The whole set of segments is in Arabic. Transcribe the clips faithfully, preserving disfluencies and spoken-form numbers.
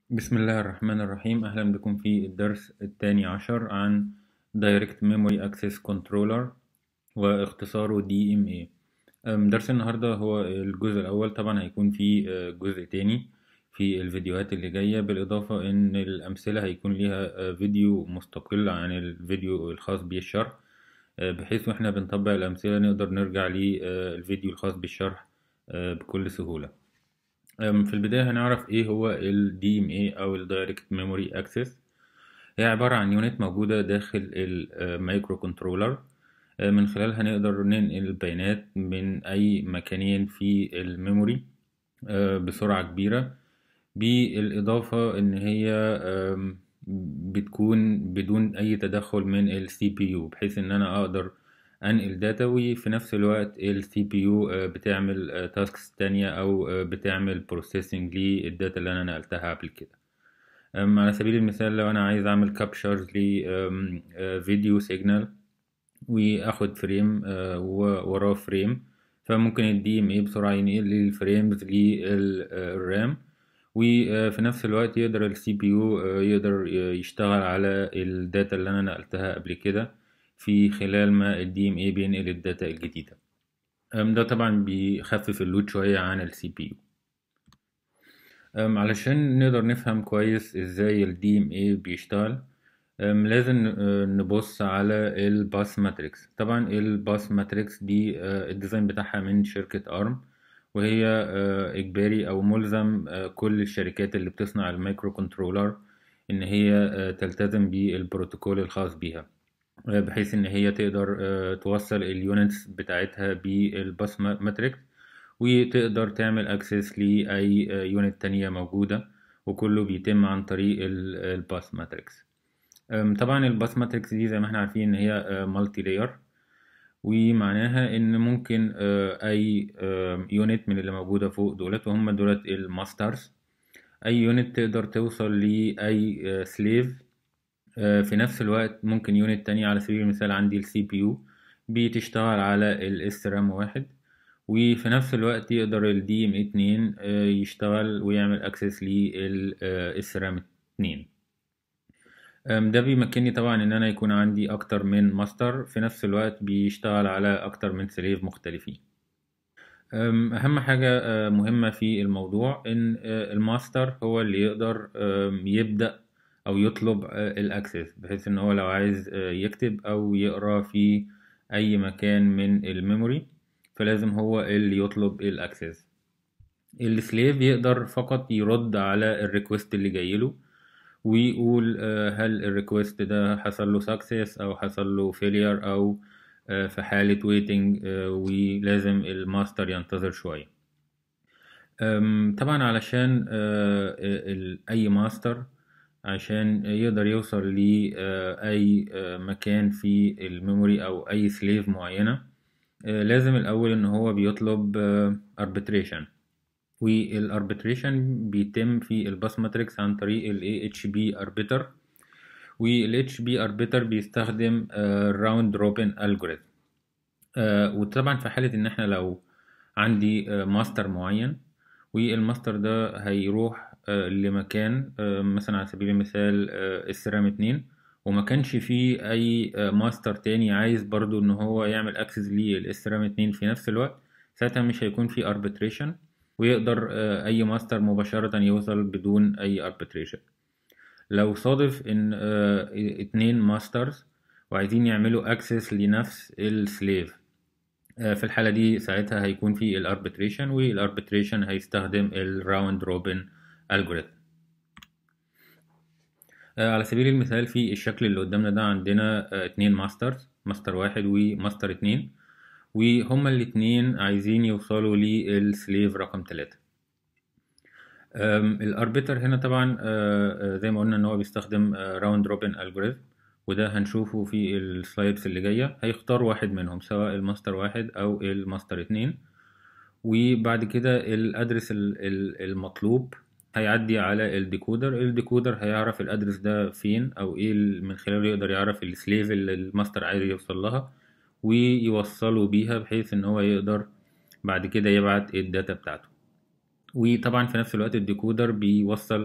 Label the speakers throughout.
Speaker 1: بسم الله الرحمن الرحيم. أهلا بكم في الدرس الثاني عشر عن Direct Memory Access Controller واختصاره دي إم إيه. أم، درس النهاردة هو الجزء الأول. طبعا هيكون في آه، جزء تاني في الفيديوهات اللي جاية، بالإضافة إن الأمثلة هيكون ليها آه، فيديو مستقل عن الفيديو الخاص بالشرح، آه، بحيث وإحنا بنطبق الأمثلة نقدر نرجع للفيديو الخاص بالشرح آه، بكل سهولة. أم، في البداية هنعرف ايه هو ال دي إم إيه او ال Direct Memory Access. هي عبارة عن يونت موجودة داخل المايكرو كنترولر، من خلالها نقدر ننقل البيانات من أي مكانين في الميموري آه، بسرعة كبيرة، بالإضافة إن هي آم، بتكون بدون أي تدخل من ال سي بي يو، بحيث إن أنا أقدر أنقل داتا وفي نفس الوقت ال سي بي يو آه، بتعمل تاسكس تانية أو آه، بتعمل بروسيسنج للداتا اللي أنا نقلتها قبل كده. أم، على سبيل المثال لو أنا عايز أعمل كابشرز لفيديو سيجنال واخد فريم آه، ووراه فريم، فممكن الدي ام اي بسرعة ينقل الفريمز للرام، وفي نفس الوقت يقدر السي بي يو يقدر يشتغل على الداتا اللي انا نقلتها قبل كده في خلال ما الدي ام اي بينقل الداتا الجديدة. أم، ده طبعا بيخفف اللود شوية عن السي بي يو. أم، علشان نقدر نفهم كويس ازاي ال دي إم إيه بيشتغل، أم، لازم آه، نبص على الباس ماتريكس. طبعا الباس ماتريكس دي آه، الديزاين بتاعها من شركة ارم، وهي آه، اجباري او ملزم آه، كل الشركات اللي بتصنع المايكرو كنترولر ان هي آه، تلتزم بالبروتوكول الخاص بيها، آه، بحيث ان هي تقدر آه، توصل اليونتس بتاعتها بالباس ماتريكس، وتقدر تعمل اكسس لاي يونت تانية موجودة، وكله بيتم عن طريق الباس ماتريكس. طبعا الباس ماتريكس دي زي ما احنا عارفين ان هي مالتي لاير، ومعناها ان ممكن آه، اي يونت من اللي موجودة فوق دولت وهم دولت الماسترز، اي يونت تقدر توصل لاي سليف. في نفس الوقت ممكن يونت تانية، على سبيل المثال عندي السي بي يو بتشتغل على الاس رام واحد، وفي نفس الوقت يقدر ال دي إم إيه اتنين آه، يشتغل ويعمل اكسس للاس رام اتنين. أم، ده بيمكنني طبعا ان انا يكون عندي اكتر من ماستر في نفس الوقت بيشتغل على اكتر من سليف مختلفين. أم، اهم حاجة آه، مهمة في الموضوع ان آه، الماستر هو اللي يقدر أم، يبدأ او يطلب الاكسس، بحيث ان هو لو عايز آه، يكتب او يقرا في اي مكان من الميموري فلازم هو اللي يطلب الاكسس. السليف يقدر فقط يرد على الريكوست اللي جايله ويقول آه، هل الريكوست ده حصل له سكسس او حصل له فيلير، او آه، في حالة ويتنج ولازم الماستر ينتظر شوية. أم، طبعا علشان آه، ال- اي ماستر عشان يقدر يوصل لأي مكان في الميموري او اي سليف معينة، آه، لازم الاول ان هو بيطلب arbitration. والاربيتريشن بيتم في الباس ماتريكس عن طريق ال إيه إتش بي arbiter، وال إتش بي arbiter بيستخدم راوند روبن algorithm. آه، وطبعا في حالة ان احنا لو عندي آه، ماستر معين، والماستر ده هيروح آه، لمكان آه، مثلا على سبيل المثال آه، السيرام اتنين، وما كانش فيه اي آه، ماستر تاني عايز برضو ان هو يعمل اكسس للسيرام اتنين في نفس الوقت، ساعتها مش هيكون فيه arbitration، ويقدر آه، اي ماستر مباشرة يوصل بدون اي arbitration. لو صادف ان آه، اتنين ماسترز وعايزين يعملوا اكسس لنفس السليف، في الحالة دي ساعتها هيكون في الاربيتريشن، والاربيتريشن هيستخدم الراوند روبن الجوريثم. على سبيل المثال في الشكل اللي قدامنا ده عندنا آه، اتنين ماسترز، ماستر واحد وماستر اتنين، وهما الاتنين عايزين يوصلوا للسليف رقم تلاتة. الاربيتر هنا طبعا آه، آه، زي ما قلنا ان هو بيستخدم راوند روبن الجوريثم، وده هنشوفه في السلايدز اللي جاية. هيختار واحد منهم سواء الماستر واحد او الماستر اتنين، وبعد كده الادرس ال- ال- المطلوب هيعدي على الديكودر. الديكودر هيعرف الادرس ده فين او ايه ال- من خلاله يقدر يعرف السليف اللي الماستر عايز يوصل لها ويوصله بيها، بحيث ان هو يقدر بعد كده يبعت الداتا بتاعته. وطبعا في نفس الوقت الديكودر بيوصل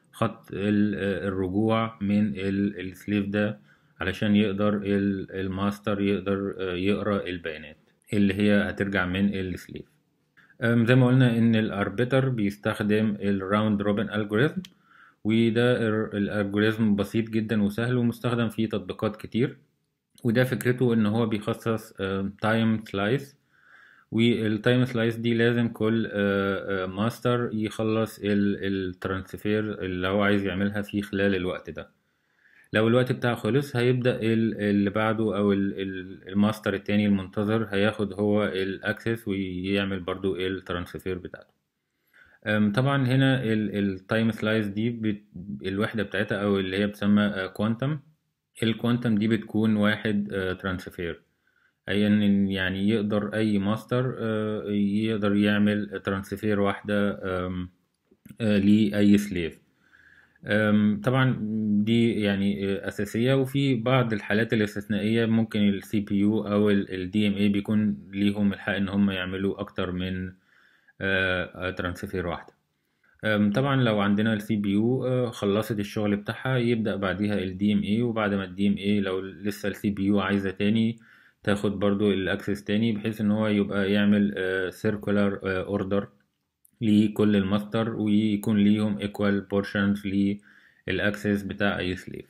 Speaker 1: خط الرجوع من السليف ده علشان يقدر الماستر يقدر يقرأ البيانات اللي هي هترجع من السليف. زي ما قلنا ان الاربيتر بيستخدم الراوند روبن الجوريزم، وده الالجوريزم بسيط جدا وسهل ومستخدم في تطبيقات كتير. وده فكرته ان هو بيخصص تايم سلايس، والتايم سلايس دي لازم كل ماستر يخلص الترانسفير اللي هو عايز يعملها في خلال الوقت ده. لو الوقت بتاعه خلص هيبدأ اللي بعده او الماستر التاني المنتظر هياخد هو الاكسس ويعمل برضو الترانسفير بتاعته. طبعا هنا التايم سلايس دي الوحدة بتاعتها او اللي هي بتسمى كوانتم. الكوانتم دي بتكون واحد ترانسفير، اي ان يعني يقدر اي ماستر يقدر يعمل ترانسفير واحدة لأي سليف. طبعا دي يعني أساسية، وفي بعض الحالات الاستثنائية ممكن ال سي بي يو أو ال دي إم إيه بيكون ليهم الحق إن هم يعملوا أكتر من ترانسفير واحدة. طبعا لو عندنا ال سي بي يو خلصت الشغل بتاعها يبدأ بعديها ال دي إم إيه، وبعد ما ال دي إم إيه لو لسه ال سي بي يو عايزة تاني تاخد برضو الأكسس تاني، بحيث إن هو يبقى يعمل circular order لكل الماستر ويكون ليهم equal portions للأكسس بتاع أي سليف.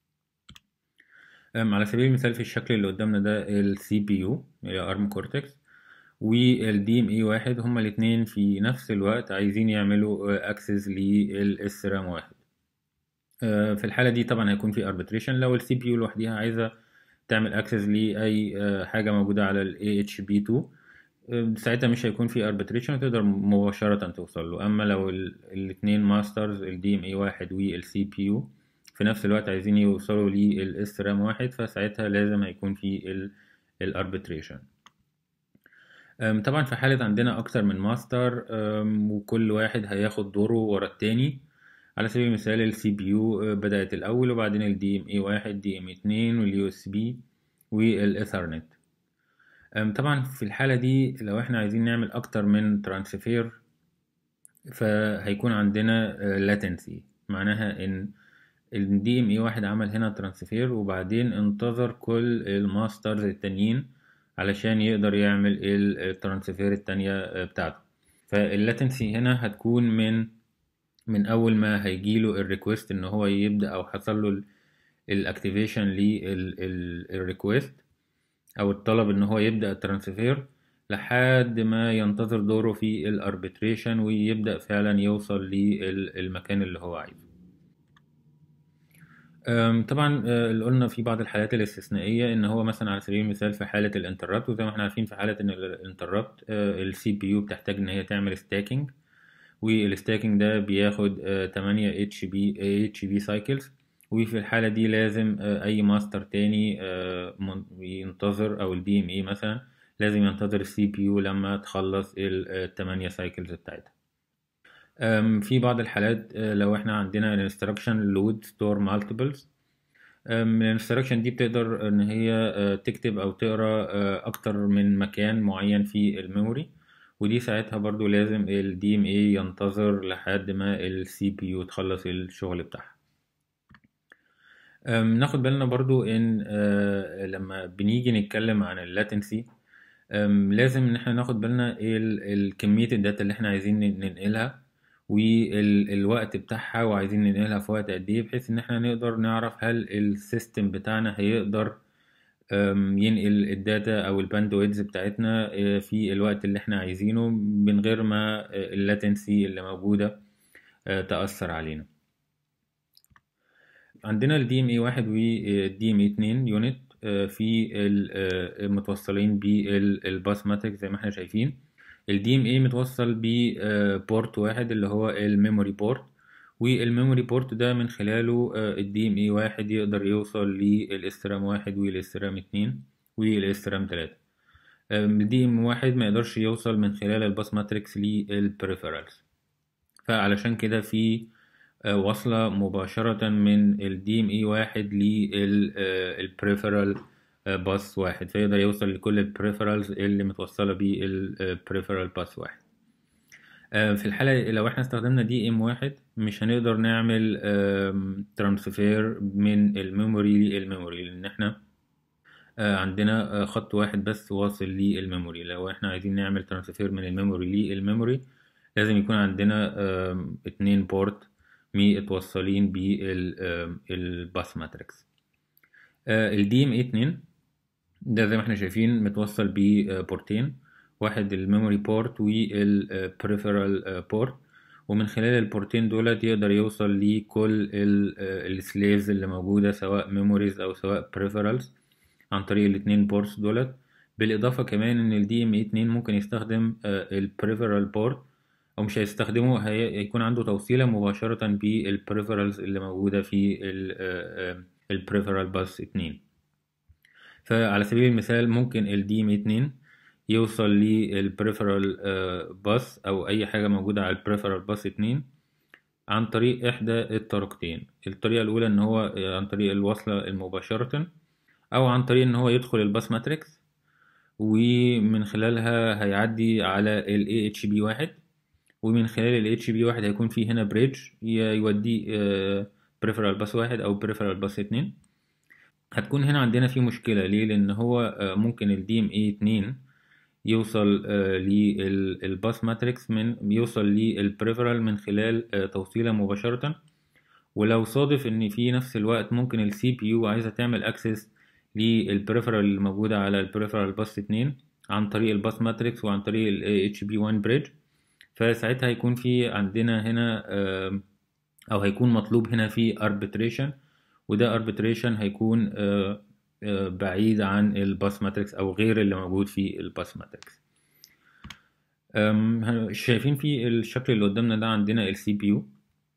Speaker 1: على سبيل المثال في الشكل اللي قدامنا ده ال سي بي يو اللي أرم كورتكس وال دي إم إيه واحد هما الاتنين في نفس الوقت عايزين يعملوا أكسس لل رام واحد. في الحالة دي طبعا هيكون في arbitration. لو ال سي بي يو لوحديها عايزة تعمل أكسس لأي حاجة موجودة على ال إيه إتش بي تو ساعتها مش هيكون في arbitration وتقدر مباشرة توصل له. أما لو الاتنين ماسترز ال دي إم إيه واحد وال سي بي يو في نفس الوقت عايزين يوصلوا لل رام واحد فساعتها لازم هيكون في الarbitration. طبعا في حالة عندنا أكتر من ماستر وكل واحد هياخد دوره ورا التاني، على سبيل المثال ال سي بي يو بدأت الأول وبعدين ال دي إم إيه واحد دي إم إيه اتنين وال يو إس بي والإيثرنت. طبعا في الحالة دي لو احنا عايزين نعمل أكتر من ترانسفير فهيكون عندنا latency، معناها إن ال دي إم إيه واحد عمل هنا ترانسفير وبعدين انتظر كل الماسترز التانيين علشان يقدر يعمل الترانسفير التانية بتاعته. فاللاتنسي هنا هتكون من من اول ما هيجيله الريكوست ان هو يبدا او حصل له الاكتيفيشن للريكوست او الطلب ان هو يبدا الترانسفير لحد ما ينتظر دوره في الاربيتريشن ويبدا فعلا يوصل للمكان اللي هو عايزه. طبعا اللي قلنا في بعض الحالات الاستثنائيه ان هو مثلا على سبيل المثال في حاله الانتربت، وزي ما احنا عارفين في حاله ان الانتربت السي بي يو بتحتاج ان هي تعمل ستاكينج، والستاكينج ده بياخد تمانية اتش بي اتش بي سايكلز، وفي الحالة دي لازم اي ماستر تاني ينتظر او الدي ام اي مثلا لازم ينتظر السي بي يو لما تخلص التمانية سايكلز بتاعتها. في بعض الحالات لو احنا عندنا الانستراكشن لود ستور مالتيبلز، الانستراكشن دي بتقدر ان هي تكتب او تقرا اكتر من مكان معين في الميموري، ودي ساعتها برضو لازم ال دي إم إيه ينتظر لحد ما ال سي بي يو تخلص الشغل بتاعها. ناخد بالنا برضو ان لما بنيجي نتكلم عن اللاتنسي لازم ان احنا ناخد بالنا الكمية الداتا اللي احنا عايزين ننقلها والوقت بتاعها وعايزين ننقلها في وقت قد ايه، بحيث ان احنا نقدر نعرف هل السيستم بتاعنا هيقدر ينقل الداتا او الباندويدز بتاعتنا في الوقت اللي احنا عايزينه من غير ما اللاتنسي اللي موجودة تأثر علينا. عندنا ال دي إم إيه واحد وال دي إم إيه اتنين يونت في متوصلين بالباس ماتريكس زي ما احنا شايفين. ال دي إم إيه متوصل ببورت واحد اللي هو الميموري بورت، والميموري بورت ده من خلاله ال دي إم إيه واحد يقدر يوصل للإسرام واحد والإسرام اتنين والإسرام تلاتة. ال دي إم واحد ما يقدرش يوصل من خلال الباس ماتريكس للبريفرالز، فعلشان كده في وصلة مباشرة من ال دي إم إيه واحد للبريفرال باس واحد، فيقدر يوصل لكل البريفرالز اللي متوصلة بالبريفرال باس واحد. آه، في الحالة لو احنا استخدمنا دي ام واحد مش هنقدر نعمل ترانسفير من الميموري للميموري، لان احنا آه، عندنا آه، خط واحد بس واصل للميموري. لو احنا عايزين نعمل ترانسفير من الميموري للميموري لازم يكون عندنا آم، اتنين بورت متوصلين بالباس ماتريكس. الدي ام اي اتنين ده زي ما احنا شايفين متوصل ببورتين، واحد الميموري بورت والبريفرال بورت، ومن خلال البورتين دولت يقدر يوصل لكل السليفز اللي موجودة سواء ميموريز او سواء بريفرالز عن طريق الاتنين بورتس دولت. بالاضافة كمان ان ال دي ام اي اتنين ممكن يستخدم البريفرال بورت، او مش هيستخدمه، هي- هيكون عنده توصيلة مباشرة بالبريفرالز اللي موجودة في البريفرال باس اتنين. فعلى سبيل المثال ممكن ال دي ام اتنين يوصل للبريفرال باس او اي حاجة موجودة على البريفرال باس اتنين عن طريق احدى الطريقتين. الطريقة الاولى ان هو آه، عن طريق الوصلة المباشرة، او عن طريق ان هو يدخل الباس ماتريكس ومن خلالها هيعدي على ال إيه إتش بي واحد، ومن خلال ال إتش بي واحد هيكون في هنا بريدج يوديه بريفرال باس واحد او بريفرال باس اتنين. هتكون هنا عندنا في مشكلة ليه؟ لأن هو آه، ممكن ال دي ام اي اتنين يوصل للباس ماتريكس من يوصل للبريفرال من خلال آه، توصيلة مباشرة، ولو صادف ان في نفس الوقت ممكن السي بي يو عايزة تعمل اكسس للبريفرال اللي موجودة على البريفرال باس اتنين عن طريق الباس ماتريكس وعن طريق ال إتش بي واحد بريدج، فساعتها هيكون في عندنا هنا آه، او هيكون مطلوب هنا في arbitration، وده arbitration هيكون آه، آه، بعيد عن الباس ماتريكس او غير اللي موجود في الباس ماتريكس. أم، شايفين في الشكل اللي قدامنا ده عندنا السي بي يو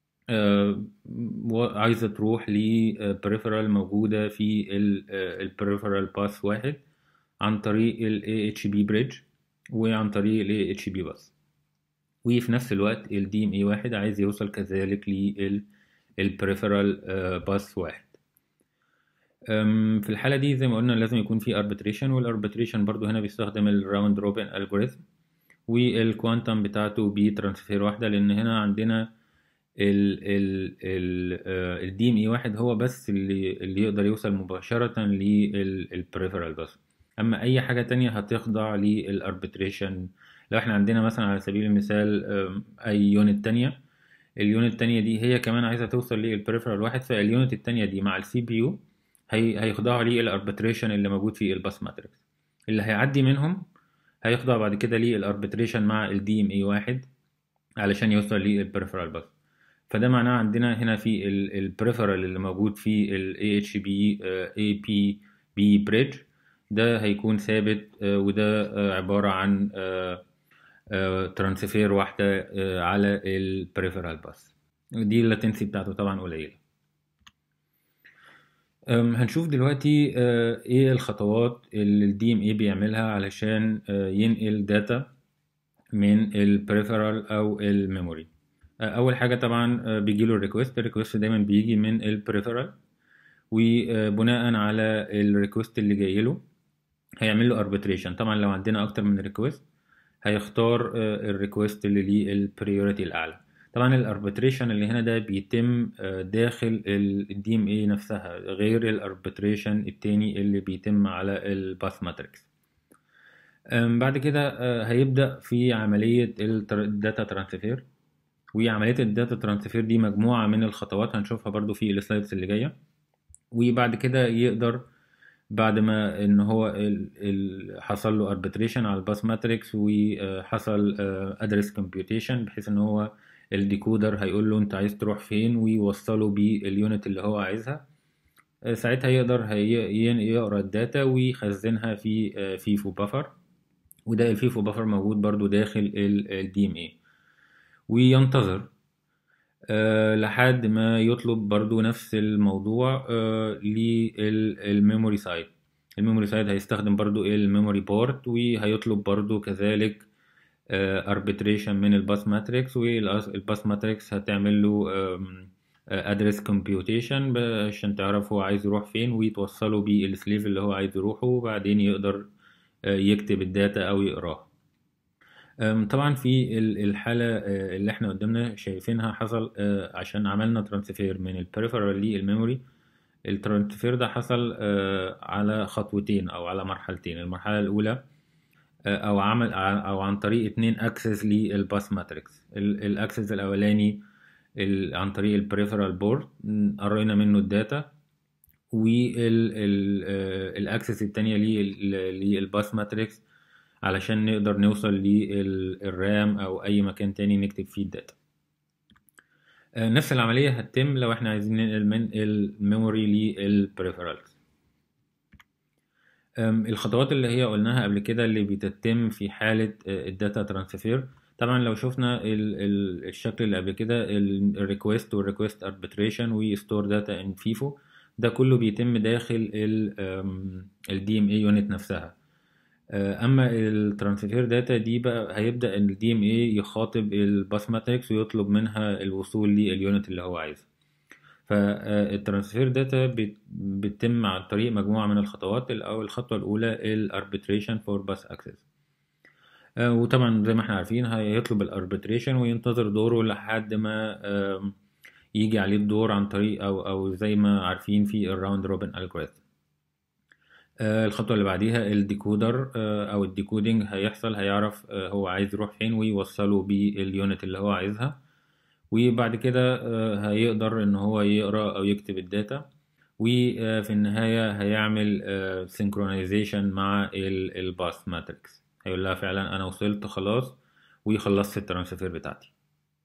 Speaker 1: عايزة تروح لبريفرال موجودة في البريفرال باس واحد عن طريق ال إيه إتش بي bridge وعن طريق ال إيه إتش بي bus، وفي نفس الوقت ال دي ام اي واحد عايز يوصل كذلك للبريفرال باس واحد. أم، في الحالة دي زي ما قلنا لازم يكون في arbitration، والاربتريشن برضو هنا بيستخدم الراوند روبن الجوريثم، والكوانتم بتاعته بترانسفير واحدة، لأن هنا عندنا ال ال ال الدي ام اي واحد هو بس اللي اللي يقدر يوصل مباشرة للبريفرال بس، أما أي حاجة تانية هتخضع للاربتريشن. لو احنا عندنا مثلا على سبيل المثال أم، أي يونت تانية، اليونت التانية دي هي كمان عايزة توصل للبريفرال واحد، فاليونت التانية دي مع السي بي يو هي هيخضعوا للاربتريشن اللي موجود في الباس ماتريكس. اللي هيعدي منهم هيخضع بعد كده للاربتريشن مع الدي ام اي واحد علشان يوصل للبريفرال بس. فده معناه عندنا هنا في البريفرال اللي موجود في ال إيه إتش بي إيه بي بي bridge ده هيكون ثابت، آه، وده آه، عبارة عن ترانسفير واحدة آه، على البريفرال بس، دي اللاتنسي بتاعته طبعا قليلة. أم، هنشوف دلوقتي آه، ايه الخطوات اللي الدي ام اي بيعملها علشان آه، ينقل داتا من البريفرال او الميموري. اول حاجه طبعا آه، بيجيله الريكوست. الريكوست دايما بيجي من البريفرال، وبناء على الريكوست اللي جاي له هيعمل له arbitration. طبعا لو عندنا اكتر من ريكوست هيختار الريكوست اللي ليه البريوريتي الاعلى. طبعا الاربتريشن اللي هنا ده بيتم آه، داخل الدي ام اي نفسها، غير الاربتريشن التاني اللي بيتم على الباث ماتريكس. بعد كده آه، هيبدأ في عملية الداتا ترانسفير، وعملية الداتا ترانسفير دي مجموعة من الخطوات هنشوفها برضو في السلايدز اللي جاية. وبعد كده يقدر بعد ما ان هو ال ال حصل له arbitration على الباس ماتريكس وحصل ادرس كومبيوتيشن، بحيث ان هو الديكودر هيقول له انت عايز تروح فين ويوصله باليونت اللي هو عايزها. آه، ساعتها يقدر هي- يقرا الداتا ويخزنها في آه، فيفو بافر، وده الفيفو بافر موجود برضو داخل الدي ام اي، وينتظر أه لحد ما يطلب برضو نفس الموضوع أه للميموري سايد. الميموري سايد هيستخدم برضو الميموري بورت، وهيطلب برضو كذلك أه arbitration من الباس ماتريكس، والباس ماتريكس هتعمل له ادرس كومبيوتيشن عشان تعرف هو عايز يروح فين، ويتوصله بالسليف اللي هو عايز يروحه، وبعدين يقدر أه يكتب الداتا او يقراها. أم، طبعا في ال- الحالة آه، اللي احنا قدامنا شايفينها حصل آه، عشان عملنا ترانسفير من البريفرال للميموري. الترانسفير ده حصل آه، على خطوتين او على مرحلتين. المرحلة الاولى آه، او عمل او عن طريق اتنين اكسس للباس ماتريكس. الاكسس الاولاني ال- عن طريق البريفرال بورد قرينا منه الداتا، والاكسس التانية للباس ماتريكس علشان نقدر نوصل للرام او اي مكان تاني نكتب فيه الداتا. آه، نفس العملية هتتم لو احنا عايزين ننقل من الميموري للبريفرالز. الخطوات اللي هي قلناها قبل كده اللي بتتم في حالة الداتا ترانسفير، طبعا لو شفنا ال ال الشكل اللي قبل كده، الريكوست والريكوست اربتريشن وستور داتا ان فيفو، ده كله بيتم داخل الدي ام اي يونت نفسها. آه، اما الترانسفير داتا دي بقى هيبدأ الدي ام اي يخاطب الباس ماتريكس ويطلب منها الوصول لليونت اللي هو عايزها. فالترانسفير داتا بتتم عن طريق مجموعة من الخطوات. الأول الخطوة الأولى الاربتريشن فور باس اكسس، وطبعا زي ما احنا عارفين هيطلب الاربتريشن وينتظر دوره لحد ما آم، يجي عليه الدور عن طريق او او زي ما عارفين في الراوند روبن الجوريثم. الخطوة اللي بعديها الديكودر او الديكودينج هيحصل، هيعرف آه، هو عايز يروح فين ويوصله باليونت اللي هو عايزها. وبعد كده آه، هيقدر ان هو يقرا او يكتب الداتا، وفي النهاية هيعمل سينكرونايزيشن مع الباس ماتريكس، هيقول لها فعلا انا وصلت خلاص وخلصت الترانسفير بتاعتي.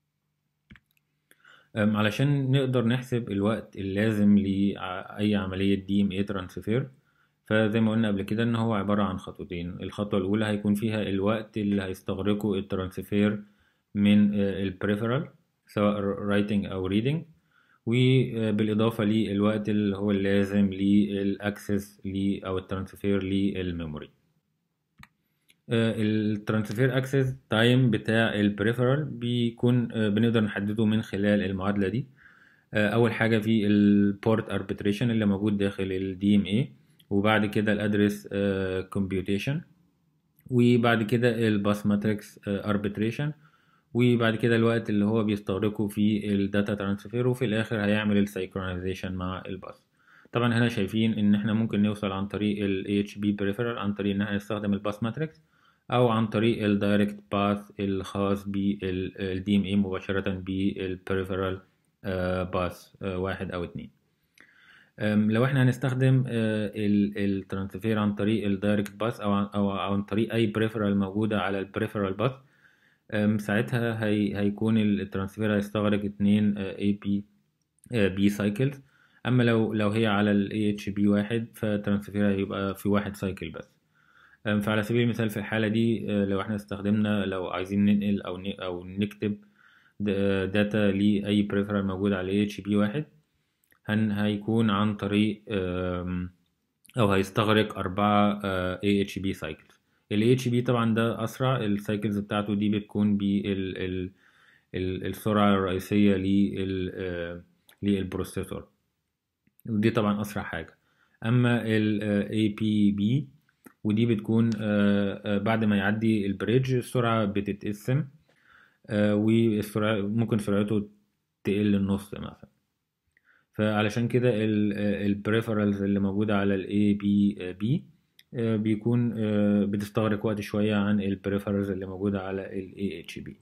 Speaker 1: أم، علشان نقدر نحسب الوقت اللازم لأي عملية دي ام اي ترانسفير، فزي ما قلنا قبل كده ان هو عبارة عن خطوتين. الخطوة الأولى هيكون فيها الوقت اللي هيستغرقه الترانسفير من البريفرال سواء رايتنج أو ريدنج، وبالإضافة للوقت اللي هو اللازم للأكسس أو الترانسفير للميموري. الترانسفير اكسس تايم بتاع البريفرال بيكون آه، بنقدر نحدده من خلال المعادلة دي. آه، اول حاجة في البورت اربتريشن اللي موجود داخل الدي ام اي، وبعد كده الادرس كومبيوتيشن، وبعد كده الباس ماتريكس اربتريشن، وبعد كده الوقت اللي هو بيستغرقه في الداتا ترانسفير، وفي الاخر هيعمل السينكرونايزيشن مع الباس. طبعا هنا شايفين ان احنا ممكن نوصل عن طريق ال إتش بي peripheral عن طريق ان احنا نستخدم الباس ماتريكس، او عن طريق الدايركت باث الخاص بالدي ام اي مباشرة بالبريفرال باث واحد او اتنين. أم، لو احنا هنستخدم الترانسفير عن طريق الدايركت باث او عن او عن طريق اي بريفرال موجودة على البريفرال باث، ساعتها هي هيكون الترانسفير هيستغرق اتنين اي بي بي سايكلز. اما لو لو هي على ال اتش بي واحد فالترانسفير هيبقى في واحد سايكل بس. أم، فعلى سبيل المثال في الحالة دي آه، لو احنا استخدمنا لو عايزين ننقل او ن- او نكتب داتا لأي بريفرال موجود على اتش بي واحد، هن هيكون عن طريق آم، او هيستغرق أربعة اي اتش بي سايكلز. ال اتش بي طبعا ده اسرع، السايكلز بتاعته دي بتكون بال ال- ال- السرعة الرئيسية لل آه، للبروسيسور، ودي طبعا اسرع حاجة. اما ال اي بي بي ودي بتكون آه، آه، بعد ما يعدي البريدج السرعة بتتقسم، آه، والسرعة ممكن سرعته تقل النص مثلا. فعلشان كده البريفرالز اللي موجودة على ال إيه بي بي بيكون آه، بتستغرق وقت شوية عن البريفرالز اللي موجودة على ال إيه إتش بي.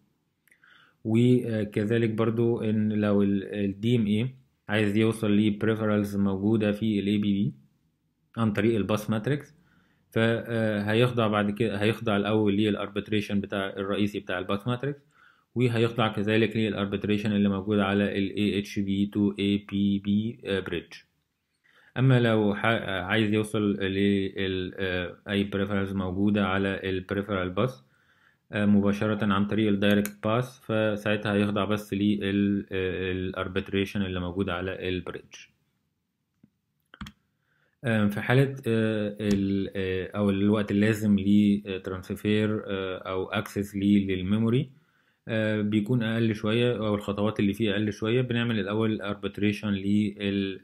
Speaker 1: وكذلك برضو ان لو ال دي ام اي عايز يوصل لبريفرالز موجودة في ال إيه بي بي عن طريق الباس ماتريكس، فهيخضع بعد كده هيخضع الأول للأربتريشن بتاع الرئيسي بتاع الباس ماتريكس، وهيخضع كذلك للأربتريشن اللي موجود على ال إيه إتش بي تو إيه بي بي bridge. أما لو ح- عايز يوصل لأي بريفرنس موجودة على البريفرال باس مباشرة عن طريق الدايركت باس، فساعتها هيخضع بس للأربتريشن اللي موجود على البريدج. آم، في حالة آه، ال- آه، أو الوقت اللازم لترانسفير أو أكسس للميموري آه، بيكون أقل شوية، أو الخطوات اللي فيه أقل شوية. بنعمل الأول arbitration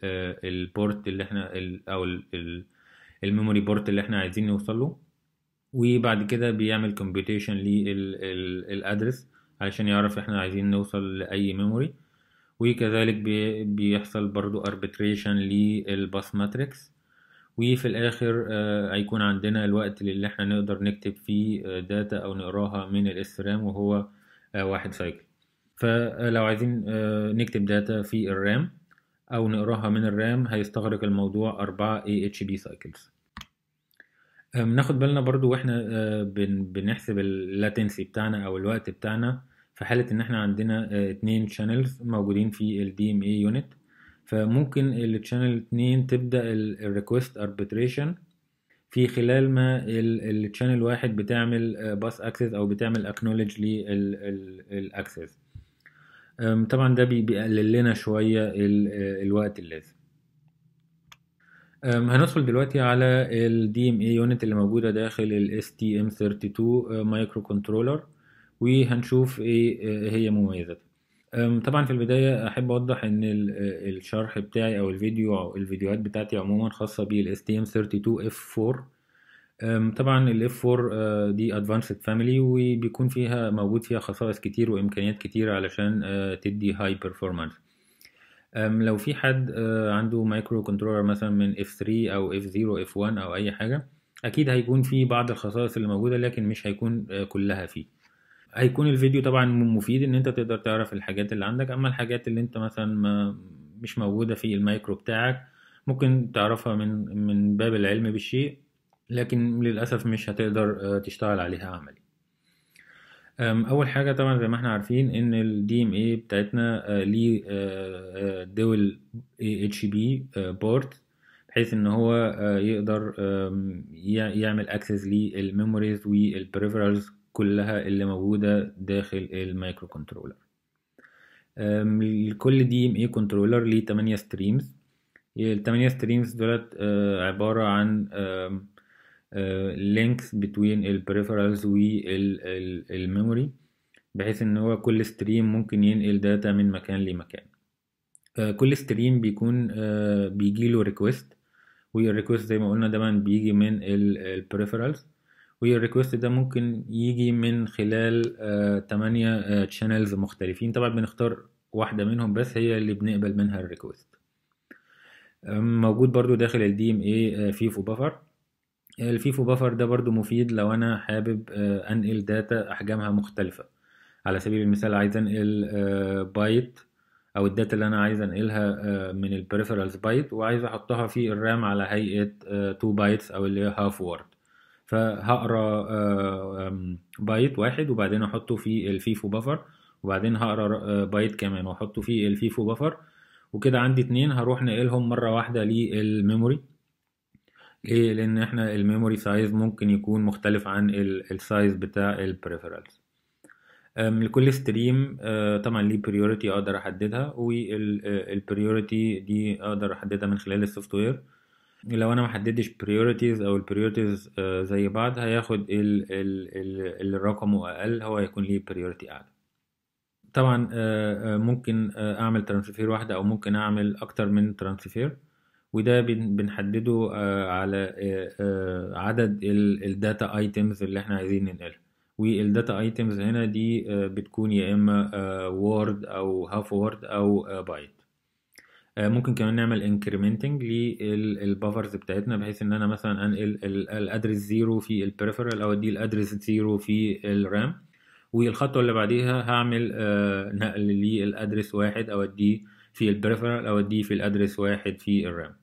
Speaker 1: للبورت اللي احنا ال- أو الميموري بورت اللي احنا عايزين نوصل له، وبعد كده بيعمل كومبيوتيشن للادرس علشان يعرف احنا عايزين نوصل لأي ميموري. وكذلك بي- بيحصل برضو arbitration للباس ماتريكس. وفي الآخر آه، هيكون عندنا الوقت اللي احنا نقدر نكتب فيه داتا أو نقراها من الإسرام، وهو آه، واحد سايكل. فلو عايزين آه، نكتب داتا في الرام أو نقراها من الرام هيستغرق الموضوع أربعة إيه إتش بي cycles. أم، ناخد بالنا برضو واحنا آه، بن- بنحسب اللاتنسي بتاعنا او الوقت بتاعنا في حالة ان احنا عندنا آه، اتنين channels موجودين في ال دي ام اي unit. فممكن الشانل اتنين تبدأ الريكوست arbitration في خلال ما الشانل واحد بتعمل باس اكسس او بتعمل اكنولج للاكسس. طبعا ده بي- بيقلل لنا شوية ال- آه، الوقت اللازم. أم، هندخل دلوقتي على ال دي ام اي unit اللي موجودة داخل ال إس تي إم ثلاثة وثلاثين مايكرو كنترولر، وهنشوف ايه آه، هي مميزاتها. أم، طبعا في البداية أحب أوضح إن ال- آه، الشرح بتاعي أو الفيديو أو الفيديوهات بتاعتي عموما خاصة بال إس تي إم ثلاثة وثلاثين إف فور. أم، طبعا ال إف فور آه، دي Advanced Family، وبيكون فيها موجود فيها خصائص كتير وإمكانيات كتير علشان آه، تدي هاي performance. أم، لو في حد آه، عنده مايكرو كنترولر مثلا من إف ثري او إف زيرو إف ون او اي حاجه، اكيد هيكون في بعض الخصائص اللي موجوده لكن مش هيكون آه، كلها فيه. هيكون الفيديو طبعا مفيد ان انت تقدر تعرف الحاجات اللي عندك، اما الحاجات اللي انت مثلا ما مش موجوده في المايكرو بتاعك ممكن تعرفها من من باب العلم بالشيء، لكن للاسف مش هتقدر آه، تشتغل عليها عملي. أم، اول حاجه طبعا زي ما احنا عارفين ان الدي ام اي بتاعتنا آه، ليه دول اتش بي بورت، بحيث ان هو آه، يقدر آم، يع- يعمل اكسس للميموريز والبريفرالز كلها اللي موجوده داخل المايكرو كنترولر. أم، كل دي ام اي كنترولر ليه تمانية ستريمز. ال تمانية ستريمز دولت آه، عباره عن لينكس بين البريفرالز والميموري، بحيث ان هو كل ستريم ممكن ينقل داتا من مكان لمكان. آه، كل ستريم بيكون آه، بيجيله ريكوست، والريكوست زي ما قلنا دايما بيجي من البريفرالز، والريكوست ده ممكن يجي من خلال آه، تمانية تشانلز مختلفين. طبعا بنختار واحدة منهم بس هي اللي بنقبل منها الريكوست. موجود برضو داخل ال دي ام اي فيفو بفر. الفيفو بفر ده برضو مفيد لو انا حابب آه، انقل داتا احجامها مختلفة. على سبيل المثال عايز انقل آه، بايت، او الداتا اللي انا عايز انقلها آه، من البريفرالز بايت وعايز احطها في الرام على هيئة اتنين بايتس او اللي هي هاف وورد. فهقرا آه، آم، بايت واحد وبعدين احطه في الفيفو بفر، وبعدين هقرا آه، بايت كمان واحطه في الفيفو بفر، وكده عندي اتنين هروح نقلهم مرة واحدة للميموري. ليه؟ لان احنا الميموري سايز ممكن يكون مختلف عن السايز بتاع البريفرالز. أم، لكل ستريم آه، طبعا ليه بريوريتي اقدر احددها، والبريوريتي دي اقدر احددها من خلال السوفت وير. لو انا ما حددتش بريوريتيز او البريوريتيز زي بعض هياخد ال ال ال اللي رقمه اقل هو هيكون ليه بريوريتي اعلى. طبعا آه، آه، ممكن آه، اعمل ترانسفير واحده او ممكن اعمل اكتر من ترانسفير، وده بن- بنحدده آه، على آه، آه، عدد الداتا ايتمز اللي احنا عايزين ننقلها. والداتا ايتمز هنا دي آه، بتكون يا اما وورد او هاف وورد او بايت. ممكن كمان نعمل انكريمنتنج للبافرز بتاعتنا، بحيث ان انا مثلا انقل الادرس زيرو في البريفرال او ادي الادرس زيرو في الرام، والخطوه اللي بعديها هعمل آه، نقل للادرس واحد او اديه في البريفرال او اديه في الادرس واحد في الرام.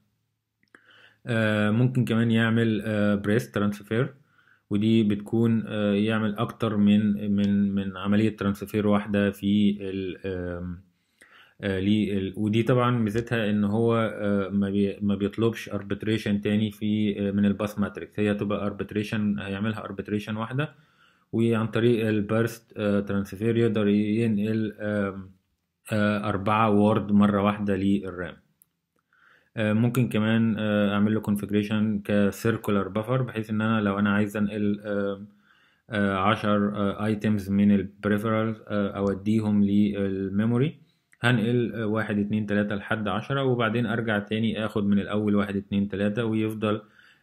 Speaker 1: آه، ممكن كمان يعمل بريس ترانسفير، ودي بتكون آه، يعمل اكتر من من من عملية ترانسفير واحدة في ال آم، آه، ليه ال- ودي طبعا ميزتها ان هو آه، ما بي ما بيطلبش arbitration تاني في آه، من الباس ماتريكس. هي تبقى arbitration هيعملها arbitration واحدة، وعن طريق البرست ترانسفير يقدر ينقل آم، آه، أربعة وورد مرة واحدة للرام. آه، ممكن كمان آه، اعمل له configuration كسيركولار بفر، بحيث ان انا لو انا عايز انقل آه، آه، عشر ايتمز من البريفرال اوديهم للميموري، هنقل آه، واحد اتنين تلاتة لحد عشرة، وبعدين ارجع تاني اخد من الاول واحد اتنين تلاتة، ويفضل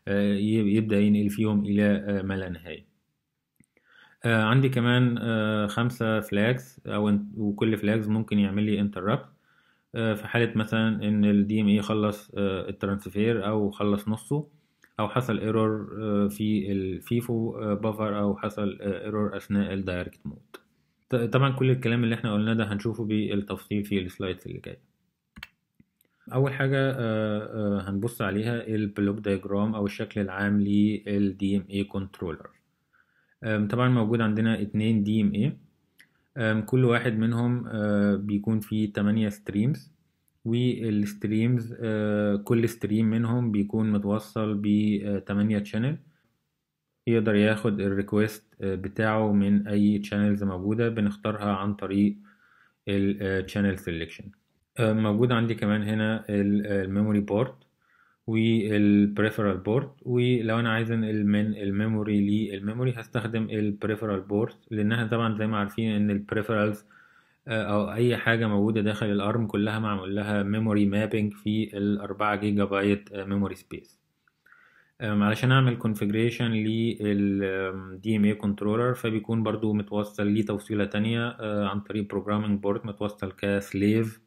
Speaker 1: يبدأ ينقل فيهم إلى ما لا نهاية. عندي كمان خمسة فلاجز، أو وكل فلاجز ممكن يعمل لي interrupt في حالة مثلا إن ال دي إم إيه خلص الترانسفير أو خلص نصه، أو حصل ايرور في الفيفو بافر، أو حصل ايرور أثناء الدايركت مود. طبعا كل الكلام اللي احنا قلناه ده هنشوفه بالتفصيل في السلايدز اللي جايه. اول حاجه هنبص عليها البلوك دايجرام او الشكل العام لل دي إم إيه controller. طبعا موجود عندنا اتنين دي إم إيه، كل واحد منهم بيكون فيه تمانية ستريمز، والستريمز كل ستريم منهم بيكون متوصل ب تمانية channel. يقدر ياخد الريكوست بتاعه من اي channels موجودة، بنختارها عن طريق ال channel selection. موجود عندي كمان هنا الميموري بورت والبريفرال بورت، ولو انا عايز انقل من الميموري للميموري هستخدم البريفرال بورت، لانها طبعا زي ما عارفين ان البريفرالز او اي حاجة موجودة داخل الارم كلها معمول لها ميموري مابينج في الاربعة جيجا بايت ميموري سبيس. علشان اعمل configuration لل دي إم إيه controller فبيكون برضو متوصل ليه توصيلة تانية عن طريق programming board، متوصل كسليف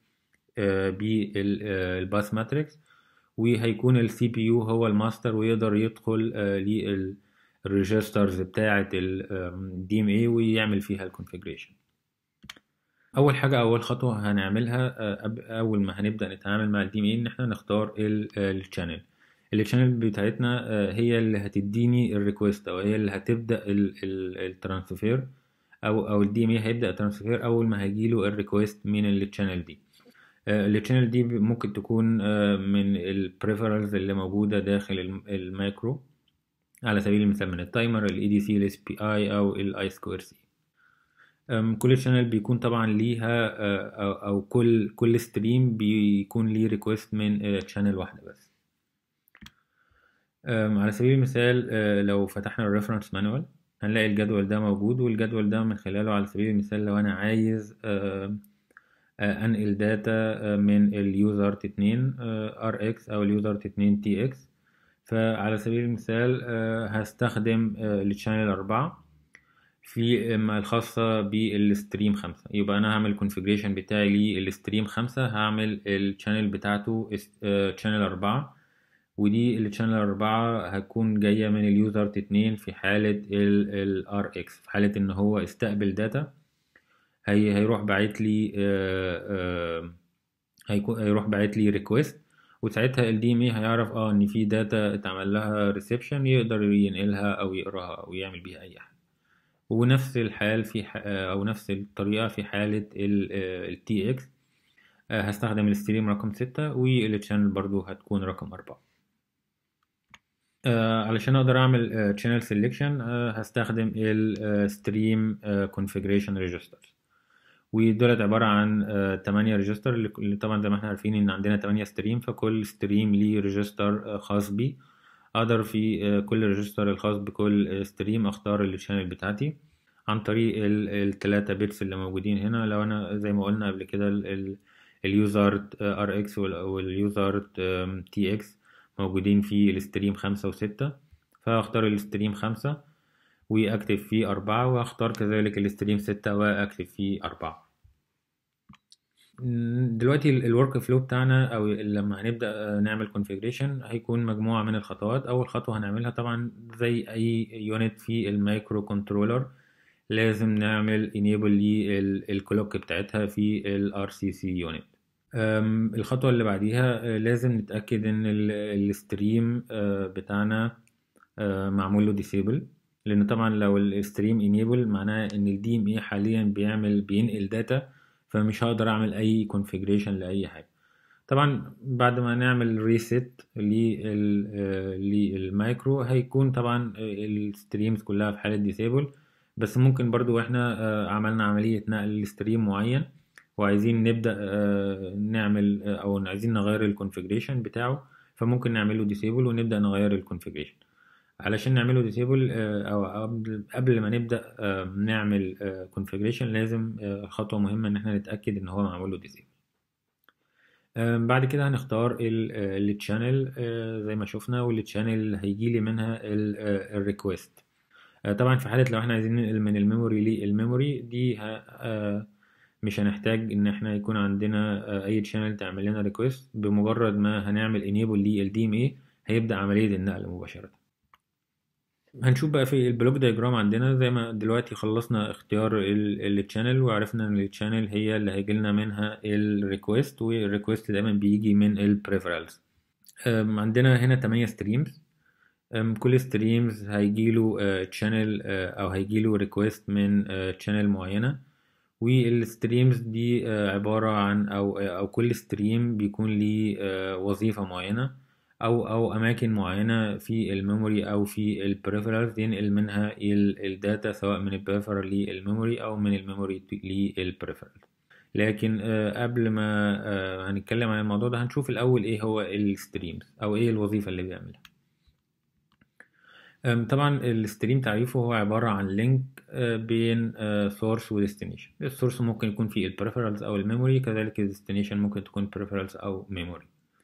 Speaker 1: بالباس ماتريكس، وهيكون السي بي يو هو الماستر، ويقدر يدخل للريجسترز بتاعة الدي ام اي ويعمل فيها الكونفيجريشن. اول حاجة اول خطوة هنعملها اول ما هنبدأ نتعامل مع الدي ام اي ان احنا نختار الشانل. الشانل بتاعتنا هي اللي هتديني الريكوست، او هي اللي هتبدأ الترانسفير، او او الدي ام اي هيبدأ الترانسفير اول ما هيجيله الريكوست من الشانل دي. الشانل دي ممكن تكون من البريفرالز اللي موجودة داخل المايكرو، على سبيل المثال من التايمر، ال إي دي سي، ال إس بي آي، أو ال آي سكوير سي. كل شانل بيكون طبعا ليها أو, أو كل كل ستريم بيكون ليه ريكوست من شانل واحدة بس. على سبيل المثال لو فتحنا الريفرنس مانوال هنلاقي الجدول ده موجود، والجدول ده من خلاله على سبيل المثال لو أنا عايز انقل داتا من اليوزارت اتنين ار اكس او اليوزارت اتنين تي اكس، فعلى سبيل المثال هستخدم الشانل اربعة في الخاصة بالستريم خمسة. يبقى انا هعمل configuration بتاعي للستريم خمسة، هعمل الشانل بتاعته شانل اربعة، ودي الشانل اربعة هتكون جاية من اليوزارت اتنين في حالة الار اكس، في حالة ان هو استقبل داتا هي هيروح باعت لي هيكون هيروح باعت لي ريكويست، وساعتها ال دي إم إيه هيعرف اه ان في داتا اتعمل لها ريسبشن، يقدر ينقلها او يقراها او يعمل بيها اي حاجه. ونفس الحال في ح... او نفس الطريقه في حاله ال تي اكس، هستخدم الستريم رقم ستة والشانل برضو هتكون رقم أربعة. علشان اقدر اعمل channel selection هستخدم ال stream configuration registers، ودولت عبارة عن تمانية ريجستر، اللي طبعا زي ما احنا عارفين ان عندنا تمانية ستريم، فكل ستريم ليه ريجستر خاص بيه. اقدر في كل ريجستر الخاص بكل ستريم اختار الشانل بتاعتي عن طريق التلاتة بيتس اللي موجودين هنا. لو انا زي ما قلنا قبل كده اليوزارت ار اكس واليوزارت تي اكس موجودين في الستريم خمسة وستة، فاختار الستريم خمسة واكتب فيه اربعة، واختار كذلك الستريم ستة واكتب فيه اربعة. دلوقتي الورك فلو بتاعنا او لما هنبدأ نعمل configuration هيكون مجموعة من الخطوات. اول خطوة هنعملها طبعا زي اي يونت في المايكرو كنترولر، لازم نعمل enable للكلوك بتاعتها في ال آر سي سي يونت. الخطوة اللي بعديها لازم نتأكد ان الستريم بتاعنا معمول له disable، لان طبعا لو الستريم enable معناه ان ال دي إم إيه حاليا بيعمل بينقل داتا، فمش هقدر اعمل اي configuration لاي حاجه. طبعا بعد ما نعمل ريست للمايكرو هيكون طبعا الستريمز كلها في حاله disable، بس ممكن برضو احنا عملنا عمليه نقل لستريم معين وعايزين نبدا نعمل او عايزين نغير الكونفيجريشن بتاعه، فممكن نعمله disable ونبدا نغير الكونفيجريشن. علشان نعمله disable او قبل ما نبدا نعمل configuration لازم خطوه مهمه ان احنا نتاكد ان هو معمول له disable. آم، بعد كده هنختار التشانل زي ما شفنا، والتشانل هيجيلي منها الريكوست. طبعا في حالة لو احنا عايزين ننقل من الميموري للميموري دي ه- آه، مش هنحتاج ان احنا يكون عندنا آه، اي تشانل تعمل لنا ريكوست. بمجرد ما هنعمل enable للدي ام اي هيبدأ عملية النقل مباشرة. هنشوف بقى في البلوك دايجرام عندنا، زي ما دلوقتي خلصنا اختيار التشانل وعرفنا ان التشانل هي اللي هيجيلنا منها الريكوست، والريكوست دايما بيجي من البريفرالز. عندنا هنا تمانية ستريمز. كل ستريمز هيجيله تشانل او هيجيله ريكوست من تشانل معينة، والستريمز دي آه، عبارة عن أو أو كل ستريم بيكون ليه آه، وظيفة معينة أو أو أماكن معينة في الميموري أو في البريفرالز ينقل منها الداتا، سواء من البريفرال للميموري أو من الميموري للبريفرال. لكن آه، قبل ما آه، هنتكلم عن الموضوع ده هنشوف الأول إيه هو الستريمز أو إيه الوظيفة اللي بيعملها. أم، طبعا الستريم تعريفه هو عبارة عن لينك بين سورس وديستنيشن. السورس ممكن يكون في البريفرالز او الميموري، كذلك الديستنيشن ممكن تكون بريفرالز او ميموري.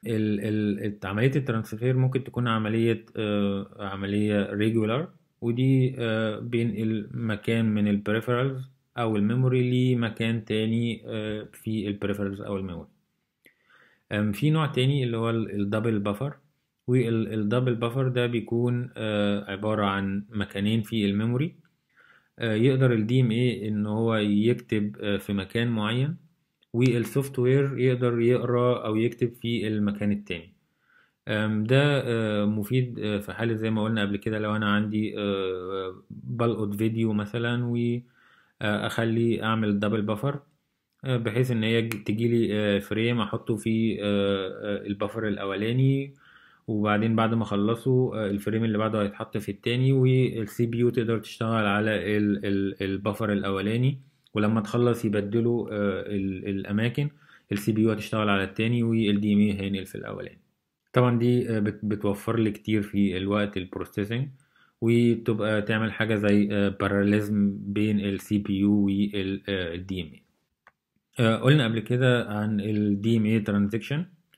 Speaker 1: عملية الترانسفير ممكن تكون عملية آه، عملية ريجولار، ودي آه، بينقل مكان من البريفرالز او الميموري لمكان تاني آه، في البريفرالز او الميموري. أم، في نوع تاني اللي هو الدبل بفر، والدبل بفر ده بيكون آه، عبارة عن مكانين في الميموري. آه، يقدر الدي ام اي ان هو يكتب آه، في مكان معين، والسوفت وير يقدر يقرا او يكتب في المكان التاني. أم، ده آه، مفيد آه، في حالة زي ما قلنا قبل كده، لو انا عندي آه، بلقط فيديو مثلا واخلي اعمل دبل بفر، آه، بحيث ان هي تجيلي فريم احطه في آه، آه، البفر الاولاني، وبعدين بعد ما اخلصه آه، الفريم اللي بعده هيتحط في التاني، والسي بي يو تقدر تشتغل على ال- ال- البفر الاولاني، ولما تخلص يبدلوا آه، ال- الاماكن، السي بي يو هتشتغل على التاني والدي ام اي هينقل في الاولاني. طبعا دي آه، بت- بتوفر لي كتير في الوقت البروسيسنج، وتبقى تعمل حاجة زي باراليزم بين السي بي يو والدي ام اي. آه، قلنا قبل كده عن ال دي ام اي transaction.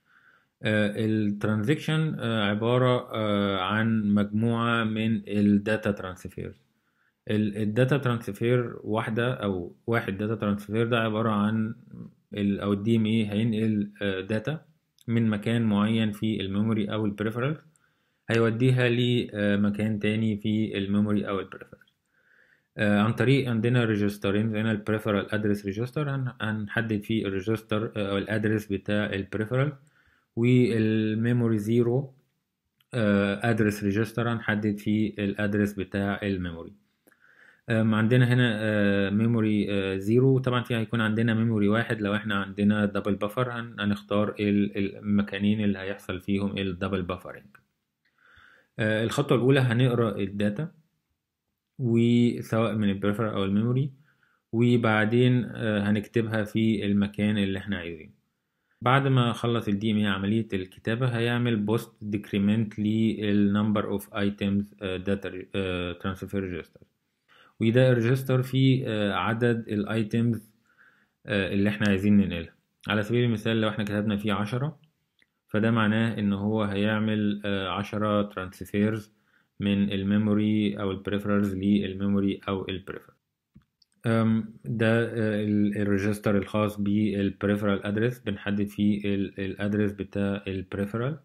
Speaker 1: الترانزكشن عبارة آه، عن مجموعة من الداتا ترانسفير. الداتا ترانسفير واحدة أو واحد داتا ترانسفير ده عبارة عن ال أو الدي ام اي هينقل داتا من مكان معين في الميموري أو البريفرال، هيوديها لمكان تاني في الميموري أو البريفرال. آه، عن طريق عندنا ريجسترين، هنا البريفرال ادرس ريجستر، هنحدد فيه الريجستر او الادرس بتاع البريفرال، والميموري زيرو ادرس ريجستر هنحدد فيه الادرس بتاع الميموري. آم، عندنا هنا ميموري زيرو، طبعا فيها هيكون عندنا ميموري واحد. لو احنا عندنا دبل بفر هنختار ال- المكانين اللي هيحصل فيهم الدبل بفرنج. الخطوة الأولى هنقرأ الداتا، وسواء من البريفر أو الميموري، وبعدين آه، هنكتبها في المكان اللي احنا عايزينه. بعد ما خلص الدي ام اي عملية الكتابة هيعمل بوست ديكريمنت للنمبر اوف ايتمز داتا ترانسفير ريجستر، وده الريجستر فيه آه، عدد الايتمز اللي احنا عايزين ننقلها. على سبيل المثال لو احنا كتبنا فيه عشرة، فده معناه ان هو هيعمل آه، عشرة ترانسفيرز من الميموري او البريفرالز للميموري او البريفر. أم، ده آه، ال- الريجستر الخاص بالبريفرال ادرس، بنحدد فيه الادرس بتاع البريفرال،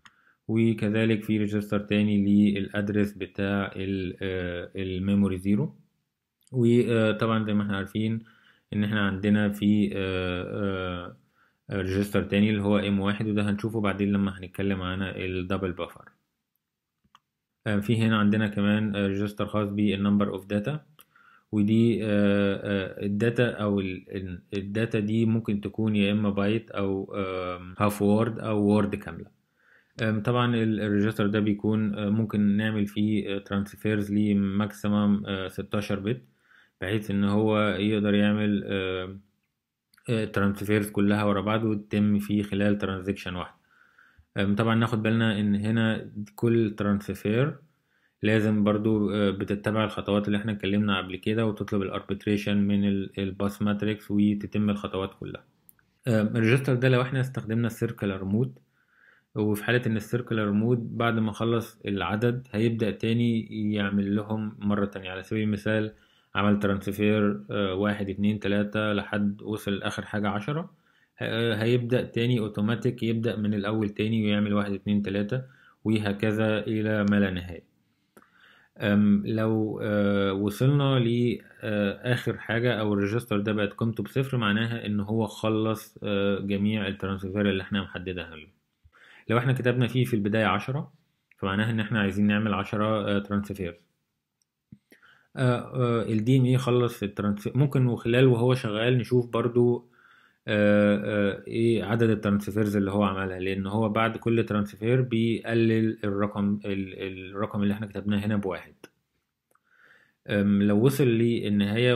Speaker 1: وكذلك في ريجستر تاني للادرس بتاع الميموري زيرو. وطبعا زي ما احنا عارفين ان احنا عندنا في ريجستر تاني اللي هو ام واحد، وده هنشوفه بعدين لما هنتكلم عن الدبل بفر. في هنا عندنا كمان ريجستر خاص بالنمبر اوف داتا، ودي آه، آه، الداتا او ال- ال- الداتا دي ممكن تكون يا اما بايت او هاف وورد او وورد كامله. آم، طبعا ال- الريجستر ده بيكون آه، ممكن نعمل فيه ترانسفيرز لماكسيمم ستاشر بت، بحيث ان هو يقدر يعمل ترانسفيرز كلها ورا بعض وتتم في خلال ترانزكشن واحد. آم، طبعا ناخد بالنا ان هنا كل ترانسفير لازم برضو آه، بتتبع الخطوات اللي احنا اتكلمنا قبل كده، وتطلب الاربيتريشن من الباس ماتريكس وتتم الخطوات كلها. الريجستر ده لو احنا استخدمنا السيركلر مود، وفي حالة ان السيركلر مود بعد ما خلص العدد هيبدأ تاني يعمل لهم مرة تانية. على سبيل المثال عمل ترانسفير واحد اتنين تلاتة لحد وصل لآخر حاجة عشرة، ه- هيبدأ تاني اوتوماتيك يبدأ من الأول تاني ويعمل واحد اتنين تلاتة وهكذا إلى ما لا نهاية. أم، لو آه، وصلنا لآخر حاجة أو الريجستر ده بقت قيمته بصفر، معناها إن هو خلص آه، جميع الترانسفير اللي احنا محددها له. لو احنا كتبنا فيه في البداية عشرة، فمعناها إن احنا عايزين نعمل عشرة ترانسفير. الدي ام اي خلص الترانسفير، ممكن وخلال وهو شغال نشوف برضو آه، آه، ايه عدد الترانسفيرز اللي هو عملها، لان هو بعد كل ترانسفير بيقلل الرقم ال- الرقم اللي احنا كتبناه هنا بواحد. أم، لو وصل للنهاية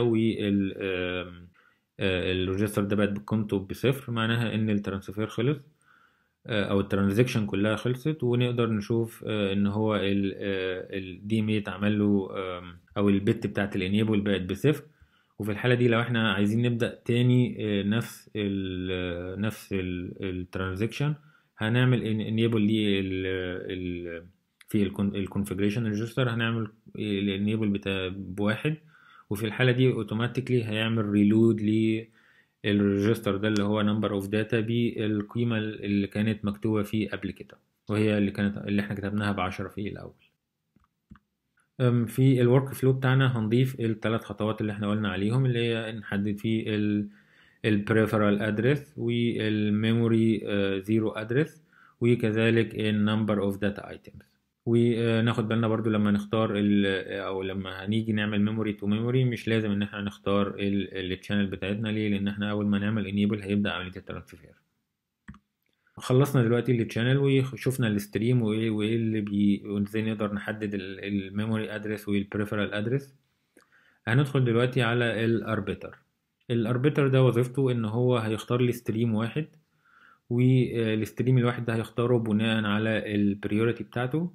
Speaker 1: والريجستر ده بقت بقيمته بصفر، معناها ان الترانسفير خلص آه، او الترانزكشن كلها خلصت، ونقدر نشوف آه، ان هو الدي ام اي اتعمل له آم، او البت بتاعت الانيبل بقت بصفر. وفي الحالة دي لو احنا عايزين نبدأ تاني آه، نفس ال آه، نفس الترانزكشن، هنعمل انيبل ليه ال ال في الكونفيجريشن ريجستر، هنعمل الانيبل بتاع بواحد، وفي الحالة دي اوتوماتيكلي هيعمل ريلود الريجستر ده اللي هو نمبر اوف داتا بالقيمة اللي كانت مكتوبة فيه قبل كده، وهي اللي كانت اللي احنا كتبناها بعشرة فيه الأول. أم، في الورك فلو بتاعنا هنضيف الثلاث خطوات اللي احنا قلنا عليهم، اللي هي نحدد فيه ال البريفرال ادرس والميموري زيرو ادرس، وكذلك النمبر اوف داتا ايتمز. وناخد بالنا برضو لما نختار ال او لما هنيجي نعمل ميموري تو ميموري، مش لازم ان احنا نختار التشانل بتاعتنا. ليه؟ لان احنا اول ما نعمل انيبل هيبدأ عملية الترانسفير. خلصنا دلوقتي التشانل وشوفنا الستريم وايه وايه اللي بي وازاي نقدر نحدد الميموري ادرس والبريفرال ادرس. هندخل دلوقتي على الاربيتر. الاربيتر ده وظيفته ان هو هيختار لي ستريم واحد، والستريم الواحد ده هيختاره بناء على البريوريتي بتاعته،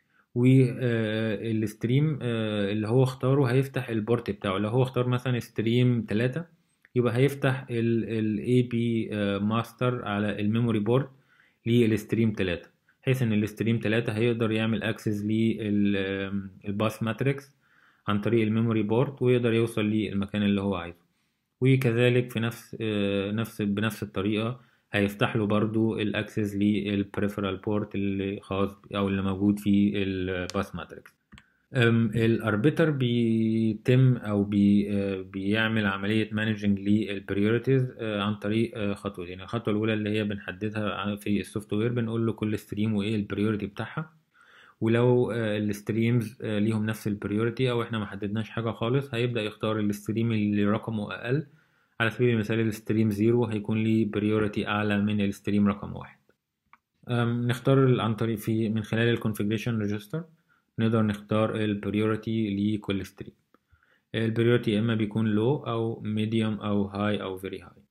Speaker 1: والستريم اللي هو اختاره هيفتح البورت بتاعه. لو هو اختار مثلا ستريم تلاتة، يبقى هيفتح ال اي بي ماستر على الميموري بورد للستريم تلاتة، بحيث ان الستريم تلاتة هيقدر يعمل اكسس للباس ماتريكس عن طريق الميموري بورد، ويقدر يوصل للمكان اللي هو عايزه. وكذلك في نفس آه، نفس بنفس الطريقة هيفتح له برضو الاكسس للبريفرال بورت اللي خاص او اللي موجود في الباس ماتريكس. الاربيتر بيتم او بي آه، بيعمل عملية مانجنج للبريوريتيز عن طريق آه، خطوتين. الخطوة الأولى اللي هي بنحددها في السوفت وير، بنقول له كل ستريم وايه البريوريتي بتاعها، ولو الستريمز ليهم نفس البريوريتي او احنا ما حددناش حاجة خالص، هيبدأ يختار الستريم اللي رقمه اقل. على سبيل المثال الستريم زيرو هيكون ليه بريوريتي اعلى من الستريم رقم واحد. أم، نختار عن طريق في من خلال الكونفيجريشن ريجستر نقدر نختار البريوريتي لكل ستريم. البريوريتي اما بيكون لو او ميديوم او هاي او فيري هاي،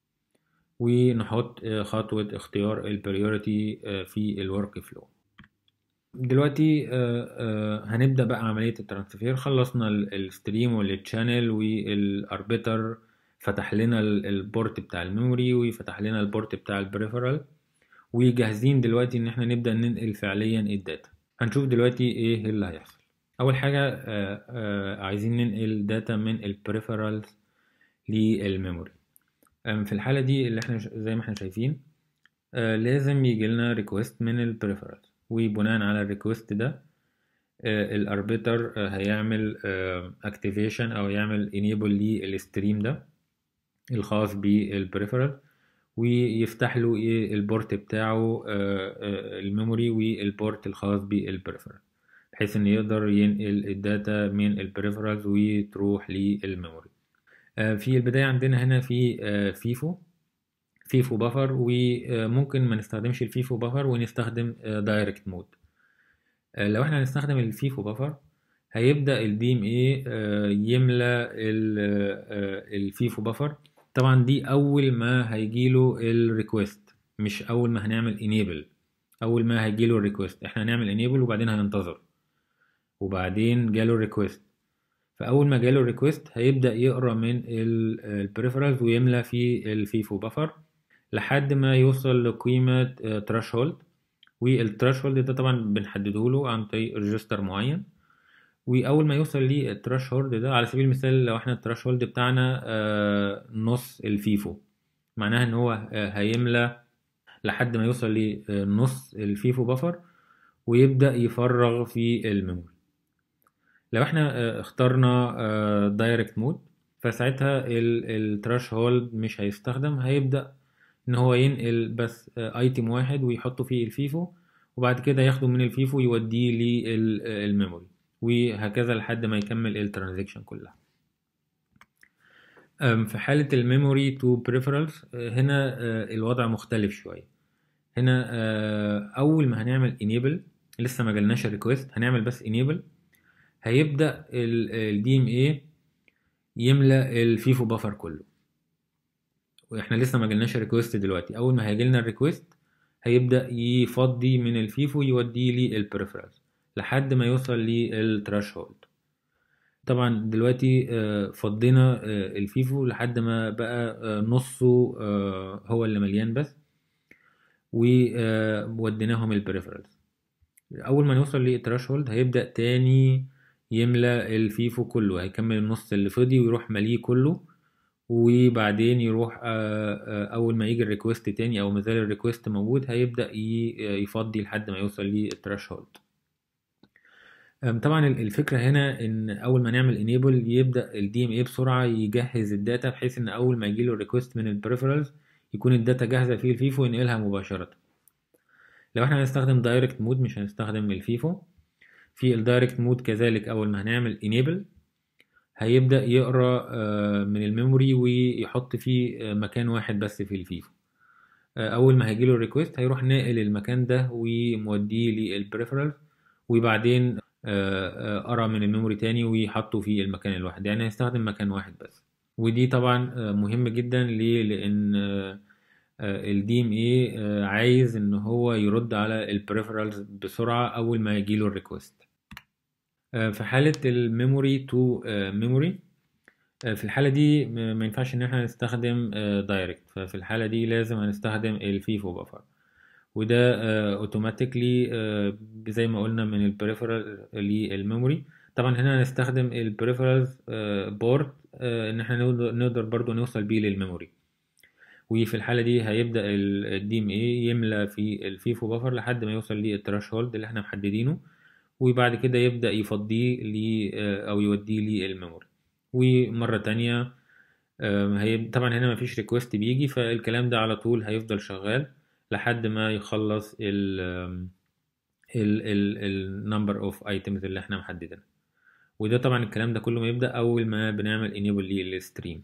Speaker 1: ونحط آه، خطوة اختيار البريوريتي في الورك فلو. دلوقتي آه، آه، هنبدأ بقى عملية الترانسفير. خلصنا الستريم والتشانل والاربيتر، فتح لنا ال- البورت بتاع الميموري وفتح لنا البورت بتاع البريفرال، وجاهزين دلوقتي ان احنا نبدأ ننقل فعليا الداتا. هنشوف دلوقتي ايه اللي هيحصل. اول حاجة آه، آه، عايزين ننقل داتا من البريفرالز للميموري. آم، في الحالة دي اللي احنا ش- زي ما احنا شايفين آه، لازم يجي لنا ريكوست من البريفرالز، وبناء على الريكوست ده الاربيتر هيعمل اكتيفيشن او يعمل انيبل للستريم ده الخاص بالبريفرال، ويفتح له ايه البورت بتاعه آه، آه، الميموري والبورت الخاص بالبريفرال، بحيث ان يقدر ينقل الداتا من البريفرالز وتروح للميموري. آه، في البداية عندنا هنا في آه، فيفو فيفو بفر، وممكن ما نستخدمش الفيفو بفر ونستخدم دايركت مود. لو احنا هنستخدم الفيفو بفر، هيبدأ الدي ام اي يملى ال- آه، الفيفو بفر. طبعا دي اول ما هيجيله الريكوست، مش اول ما هنعمل انيبل. اول ما هيجيله الريكوست احنا هنعمل انيبل وبعدين هننتظر، وبعدين جاله الريكوست. فاول ما جاله الريكوست هيبدأ يقرا من البريفرالز ويملى في الفيفو بفر. لحد ما يوصل لقيمة threshold. والثريشولد ده طبعا بنحدده له عن طريق ريجستر معين. واول ما يوصل للثريشولد ده، على سبيل المثال لو احنا الثريشولد بتاعنا آه، نص الفيفو، معناها ان هو آه، هيملى لحد ما يوصل لنص الفيفو بفر ويبدأ يفرغ في الميموري. لو احنا آه، اخترنا دايركت مود، فساعتها التراش هولد مش هيستخدم، هيبدأ ان هو ينقل بس ايتم واحد ويحطه فيه الفيفو، وبعد كده ياخده من الفيفو يوديه للميموري، وهكذا لحد ما يكمل الترانزيكشن كلها. أم، في حالة الميموري تو بريفرالز هنا آه، الوضع مختلف شوية. هنا آه، أول ما هنعمل enable، لسه ما جالناش الريكوست، هنعمل بس enable، هيبدأ ال دي ام اي يملى الفيفو بفر كله. واحنا لسه ما جالناش الريكوست دلوقتي، أول ما هيجيلنا الريكوست هيبدأ يفضي من الفيفو يوديه لي البريفرالز لحد ما يوصل للتراش هولد. طبعا دلوقتي آه، فضينا آه، الفيفو لحد ما بقى آه، نصه آه، هو اللي مليان بس، ووديناهم البريفرالز. اول ما نوصل للتراش هولد هيبدأ تاني يملى الفيفو كله، هيكمل النص اللي فضي ويروح مليه كله، وبعدين يروح آه، آه، اول ما يجي الريكوست تاني او مازال الريكوست موجود هيبدأ ي- يفضي لحد ما يوصل للتراش هولد. أم، طبعا ال- الفكرة هنا ان اول ما نعمل enable يبدأ ال دي ام اي بسرعة يجهز الداتا، بحيث ان اول ما يجيله الريكوست من البريفرالز يكون الداتا جاهزة في الفيفو وينقلها مباشرة. لو احنا هنستخدم دايركت مود مش هنستخدم الفيفو. في الدايركت مود كذلك اول ما هنعمل enable هيبدأ يقرأ آه، من الميموري ويحط فيه آه، مكان واحد بس في الفيفو. آه، اول ما هيجيله الريكوست هيروح ناقل المكان ده وموديه للبريفرال، وبعدين آه، آه، قرا من الميموري تاني ويحطه في المكان الواحد، يعني هيستخدم مكان واحد بس. ودي طبعا آه، مهم جدا ليه، لان الدي ام اي عايز ان هو يرد على البريفرالز بسرعة اول ما يجيله الريكوست. في حالة الميموري تو ميموري، في الحالة دي م- ما ينفعش ان احنا نستخدم دايركت، ففي الحالة دي لازم هنستخدم الفيفو بفر، وده اوتوماتيكلي زي ما قلنا من البريفرال للميموري. طبعا هنا هنستخدم البريفرالز بورت ان احنا نقدر نقدر برضو نوصل بيه للميموري. وفي الحالة دي هيبدأ الدي ام اي يملى في الفيفو بفر لحد ما يوصل للثريش هولد اللي احنا محددينه، وبعد كده يبدأ يفضيه ل او يوديه للميموري. ومرة تانية آم، هي طبعا هنا مفيش ريكوست بيجي، فالكلام ده على طول هيفضل شغال لحد ما يخلص ال ال ال النمبر اوف ايتمز اللي احنا محددينها. وده طبعا الكلام ده كله ما يبدأ اول ما بنعمل enable للستريم.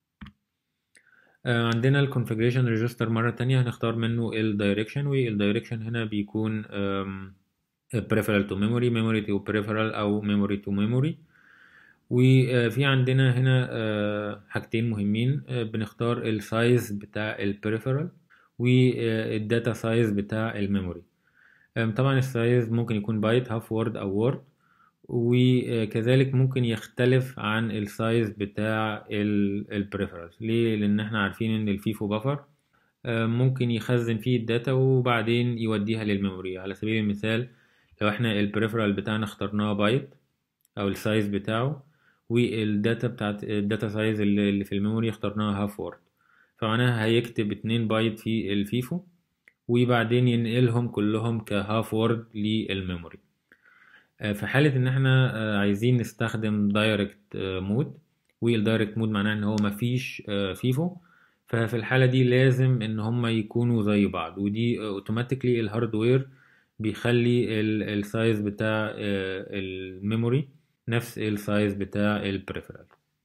Speaker 1: آه، عندنا الكونفيجريشن ريجستر مرة تانية هنختار منه الدايركشن، والدايركشن هنا بيكون آم، peripheral to memory memory to peripheral او memory to memory. وفي عندنا هنا آه، حاجتين مهمين، آه، بنختار السايز بتاع البريفرال والداتا سايز بتاع الميموري. آم، طبعا السايز ممكن يكون بايت هاف وورد او وورد، وكذلك ممكن يختلف عن السايز بتاع البريفرالز. ليه؟ لان احنا عارفين ان الفيفو بفر ممكن يخزن فيه الداتا وبعدين يوديها للميموري. على سبيل المثال لو احنا البريفرال بتاعنا اخترناه بايت او السايز بتاعه، والداتا بتاعت الداتا سايز اللي اللي في الميموري اخترناها هاف وورد، فمعناها هيكتب اتنين بايت في الفيفو وبعدين ينقلهم كلهم كهاف وورد للميموري. آه، في حالة ان احنا آه، عايزين نستخدم دايركت مود، والدايركت مود معناه ان هو مفيش آه، فيفو، ففي الحالة دي لازم ان هما يكونوا زي بعض، ودي اوتوماتيكلي الهاردوير بيخلي السايز بتاع الميموري نفس السايز بتاع البريفرال.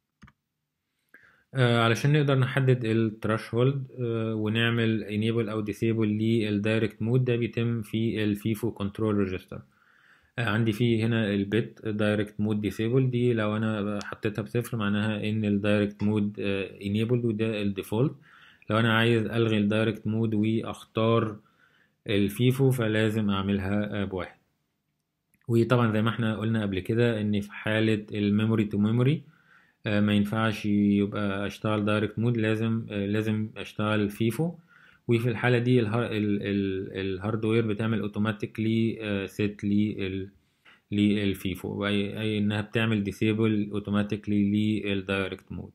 Speaker 1: علشان نقدر نحدد الثريشولد ونعمل enable او disable للدايركت مود، ده بيتم في الفيفو كنترول ريجستر. عندي فيه هنا البت دايركت مود ديسيبل، دي لو انا حطيتها بصفر معناها ان الدايركت مود انيبل وده الديفولت. لو انا عايز الغي الدايركت مود واختار الفيفو فلازم اعملها بواحد. وطبعا زي ما احنا قلنا قبل كده ان في حالة الميموري تو ميموري ما ينفعش يبقى اشتغل دايركت مود، لازم لازم اشتغل فيفو. وفي الحالة دي الهاردوير بتعمل اوتوماتيكلي سيت للفيفو، أي أي إنها بتعمل ديسيبل اوتوماتيكلي للدايركت مود.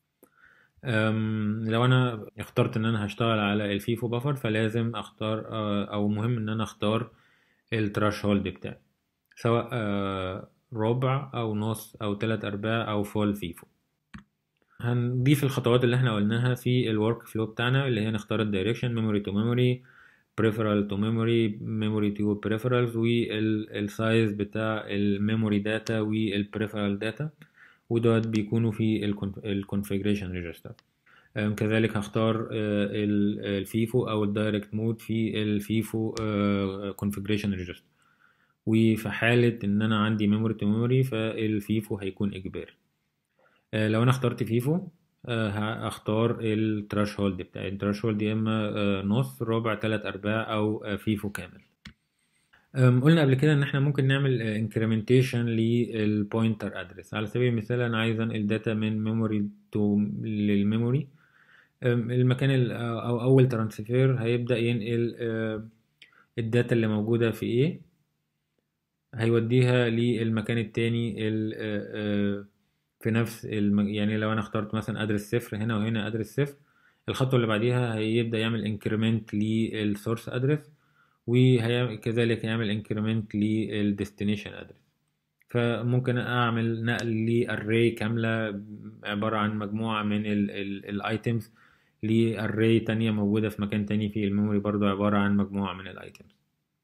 Speaker 1: لو أنا اخترت إن أنا هشتغل على الفيفو بفر، فلازم أختار أو مهم إن أنا أختار التراش هولد بتاعي، سواء ربع أو نص أو تلات أرباع أو فول فيفو. هنضيف الخطوات اللي احنا قلناها في الورك فلو بتاعنا، اللي هي نختار الدايركشن ميموري تو ميموري، peripheral to memory، memory to peripherals، والسايز بتاع الميموري داتا والperipheral داتا، ودوت بيكونوا في الكونفيجريشن ريجستر. كذلك هختار الفيفو او الدايركت مود في الفيفو كونفيجريشن ريجستر، وفي حالة ان انا عندي ميموري تو ميموري فالفيفو هيكون اجباري. لو انا اخترت فيفو هختار التراش هولد بتاعي، التراش هولد يا اما نص، ربع، تلات ارباع، او فيفو كامل. قلنا قبل كده ان احنا ممكن نعمل انكريمنتيشن للبوينتر ادرس. على سبيل المثال انا عايز انقل داتا من ميموري تو للميموري، المكان او اول ترانسفير هيبدا ينقل الداتا اللي موجوده في ايه، هيوديها للمكان التاني في نفس الم... يعني لو انا اخترت مثلا ادرس صفر هنا وهنا ادرس صفر، الخطوه اللي بعديها هيبدا يعمل انكريمنت للسورس ادرس، وكذلك يعمل انكريمنت للديستنيشن ادرس. فممكن اعمل نقل لاري كامله عباره عن مجموعه من الايتمز لاري تانية موجوده في مكان تاني في الميموري، برضو عباره عن مجموعه من الايتمز.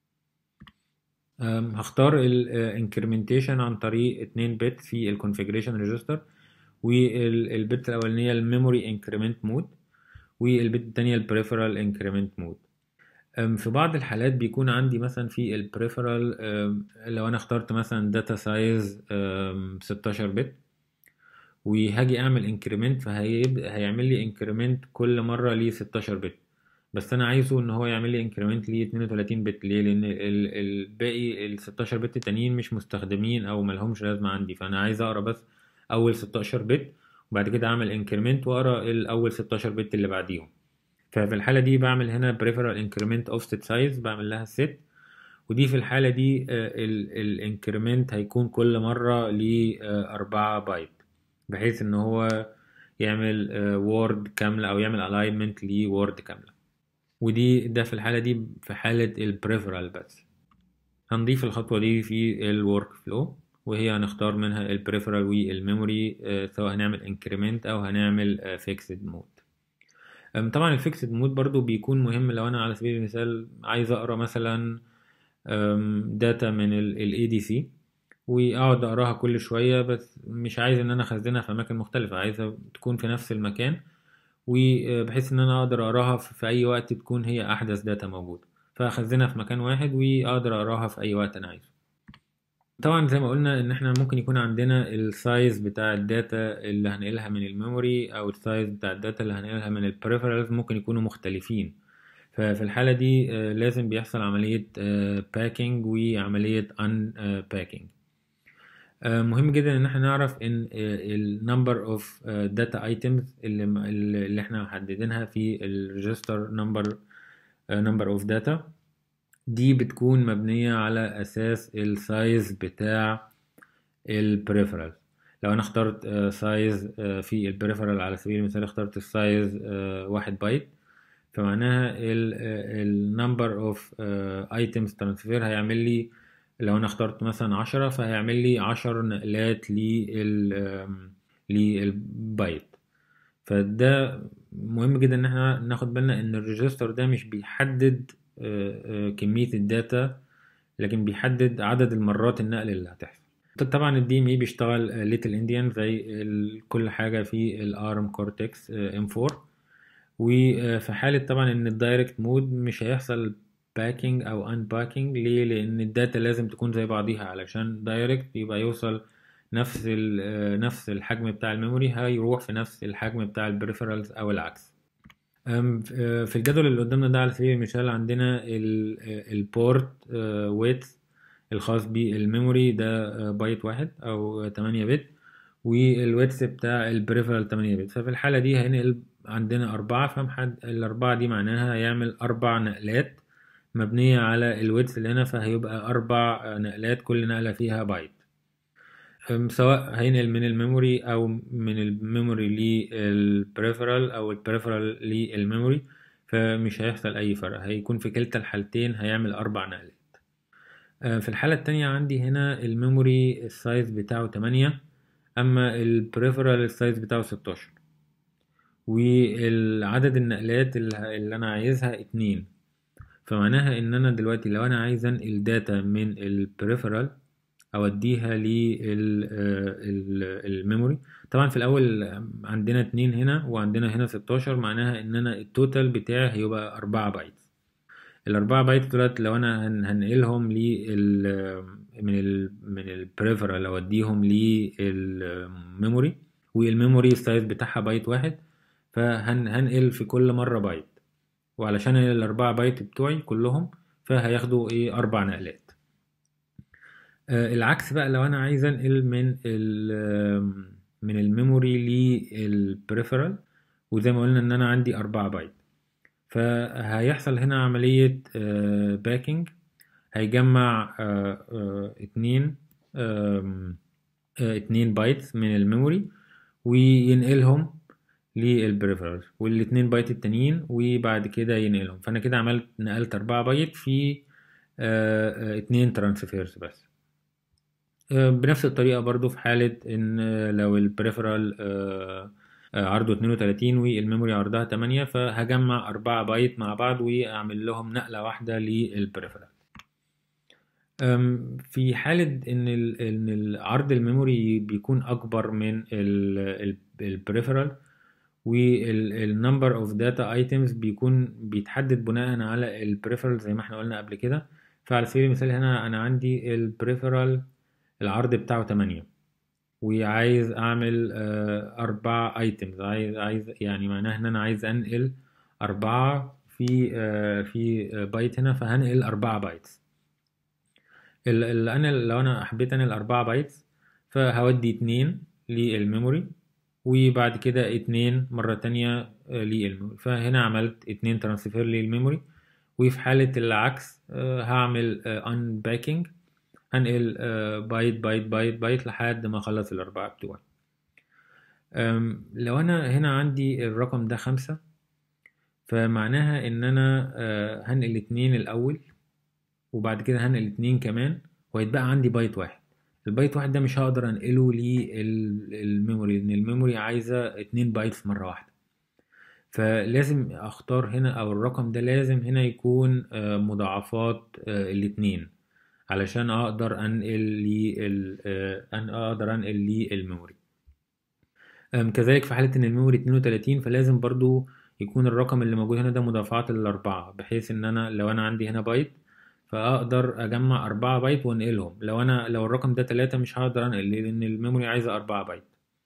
Speaker 1: هختار الانكريمنتيشن عن طريق اتنين بت في الكونفيجريشن ريجستر، والبت الاولانيه الميموري انكريمنت مود، والبت الثانيه البريفرال انكريمنت مود. في بعض الحالات بيكون عندي مثلا في البريفرال، لو انا اخترت مثلا داتا سايز ستاشر بت وهاجي اعمل انكريمنت، فهيبدا هيعمل لي انكريمنت كل مره ل ستاشر بت، بس انا عايزه ان هو يعمل لي انكريمنت ل اتنين وتلاتين بت. ليه؟ لان الباقي ال ستاشر بت التانيين مش مستخدمين او ملهمش لازمه عندي، فانا عايز اقرا بس اول ستاشر بت، وبعد كده اعمل انكريمنت واقرا الاول ستاشر بت اللي بعديهم. ففي الحاله دي بعمل هنا peripheral increment offset size، بعمل لها set، ودي في الحاله دي الانكريمنت هيكون كل مره ل أربعة بايت، بحيث ان هو يعمل وورد كامله او يعمل alignment لوورد كامله. ودي ده في الحالة دي في حالة البريفرال بس. هنضيف الخطوة دي في الورك فلو، وهي هنختار منها البريفرال والميموري، سواء هنعمل انكريمنت او هنعمل فيكسد مود. طبعا الفيكسد مود برضو بيكون مهم لو انا على سبيل المثال عايز اقرا مثلا داتا من ال إيه دي سي واقعد اقراها كل شوية، بس مش عايز ان انا اخزنها في اماكن مختلفة، عايزها تكون في نفس المكان، وبحيث ان انا اقدر اقراها في اي وقت تكون هي احدث داتا موجوده، فاخزنها في مكان واحد واقدر اقراها في اي وقت انا عايزه. طبعا زي ما قلنا ان احنا ممكن يكون عندنا السايز بتاع الداتا اللي هنقلها من الميموري او السايز بتاع الداتا اللي هنقلها من البريفرالز ممكن يكونوا مختلفين، ففي الحاله دي لازم بيحصل عمليه باكينج وعمليه ان باكينج. مهم جدا ان احنا نعرف ان النمبر اوف داتا ايتمز اللي اللي احنا محددينها في الريجستر نمبر نمبر اوف داتا دي بتكون مبنية على اساس السايز بتاع البريفرال. لو انا اخترت سايز في البريفرال على سبيل المثال اخترت السايز واحد بايت، فمعناها النمبر اوف ايتمز ترانسفير هيعمل لي، لو انا اخترت مثلا عشرة فهيعمل لي عشر نقلات للبايت. فده مهم جدا ان احنا ناخد بالنا ان الريجستر ده مش بيحدد كمية الداتا، لكن بيحدد عدد المرات النقل اللي هتحصل. طبعا الدي ام اي بيشتغل ليتل انديان زي كل حاجة في الارم كورتكس ام فور، وفي حالة طبعا ان الدايركت مود مش هيحصل باكينج او ان باكينج. ليه؟ لان الداتا لازم تكون زي بعضيها، علشان دايركت يبقى يوصل نفس نفس الحجم بتاع الميموري هيروح في نفس الحجم بتاع البريفرالز او العكس. في الجدول اللي قدامنا ده على سبيل المثال عندنا البورت ويت الخاص بالميموري ده بايت واحد او تمانية بت، والويتس بتاع البريفرال تمانية بت. ففي الحالة دي هنقل عندنا أربعة، فمحد الأربعة دي معناها هيعمل أربع نقلات مبنية على الويدث اللي هنا، فهيبقى أربع نقلات كل نقلة فيها بايت. سواء هينقل من الميموري أو من الميموري للبريفرال أو البريفرال للميموري، فمش هيحصل أي فرق، هيكون في كلتا الحالتين هيعمل أربع نقلات. في الحالة التانية عندي هنا الميموري السايز بتاعه تمانية، أما البريفرال السايز بتاعه ستاشر، والعدد النقلات اللي أنا عايزها اتنين. فمعناها إن أنا دلوقتي لو أنا عايز أنقل داتا من البريفرال أوديها للميموري، طبعا في الأول عندنا اتنين هنا وعندنا هنا ستاشر، معناها إن أنا التوتال بتاعي هيبقى أربعة بايت. الأربعة بايت دولت لو أنا هنقلهم لل من ال من البريفرال أوديهم للميموري، والميموري السايز بتاعها بايت واحد، فهنقل في كل مرة بايت، وعلشان الأربعة بايت بتوعي كلهم فهياخدوا إيه أربع نقلات. آه العكس بقى، لو أنا عايز أنقل من ال من الميموري للبريفرال، وزي ما قلنا إن أنا عندي أربعة بايت، فهيحصل هنا عملية باكينج، هيجمع آه آه اتنين آه اتنين بايتس من الميموري وينقلهم للبريفرال، والاتنين بايت التانيين وبعد كده ينقلهم. فانا كده عملت نقلت اربعة بايت في آه اتنين ترانسفيرز بس. آه بنفس الطريقة برضو في حالة ان لو البريفرال آه عرضه اتنين وتلاتين والميموري عرضها تمانية، فهجمع أربعة بايت مع بعض وأعمل لهم نقلة واحدة للبريفرال. في حالة إن إن عرض الميموري بيكون أكبر من البريفرال، والنمبر اوف داتا ايتمز بيكون بيتحدد بناء على البريفرال زي ما احنا قلنا قبل كده. فعلى سبيل المثال هنا أنا عندي البريفرال العرض بتاعه تمانية، وعايز اعمل اربع ايتمز، عايز عايز يعني معناه ان انا عايز انقل اربعة في في بايت هنا، فهنقل اربعة بايتس. اللي انا لو انا حبيت انقل اربعة بايتس فهودي اتنين للميموري، وبعد كده اتنين مرة تانية للميموري، فهنا عملت اتنين ترانسفير للميموري. وفي حالة العكس هعمل unpacking، هنقل بايت بايت بايت بايت لحد ما اخلص الاربعة بتوعي. لو انا هنا عندي الرقم ده خمسة، فمعناها ان انا هنقل اتنين الاول وبعد كده هنقل اتنين كمان، وهيتبقى عندي بايت واحد. البايت واحد ده مش هقدر انقله للميموري لان الميموري عايزة اتنين بايتس مرة واحدة، فلازم اختار هنا او الرقم ده لازم هنا يكون مضاعفات الاتنين علشان اقدر انقل لي ان اقدر انقل لي الميموري. كذلك في حالة ان الميموري اتنين وتلاتين، فلازم برضو يكون الرقم اللي موجود هنا ده مضاعفات الاربعة، بحيث ان انا لو انا عندي هنا بايت فاقدر اجمع اربعة بايت وانقلهم. لو انا لو الرقم ده تلاتة مش هقدر انقل لان الميموري عايزة اربعة بايت.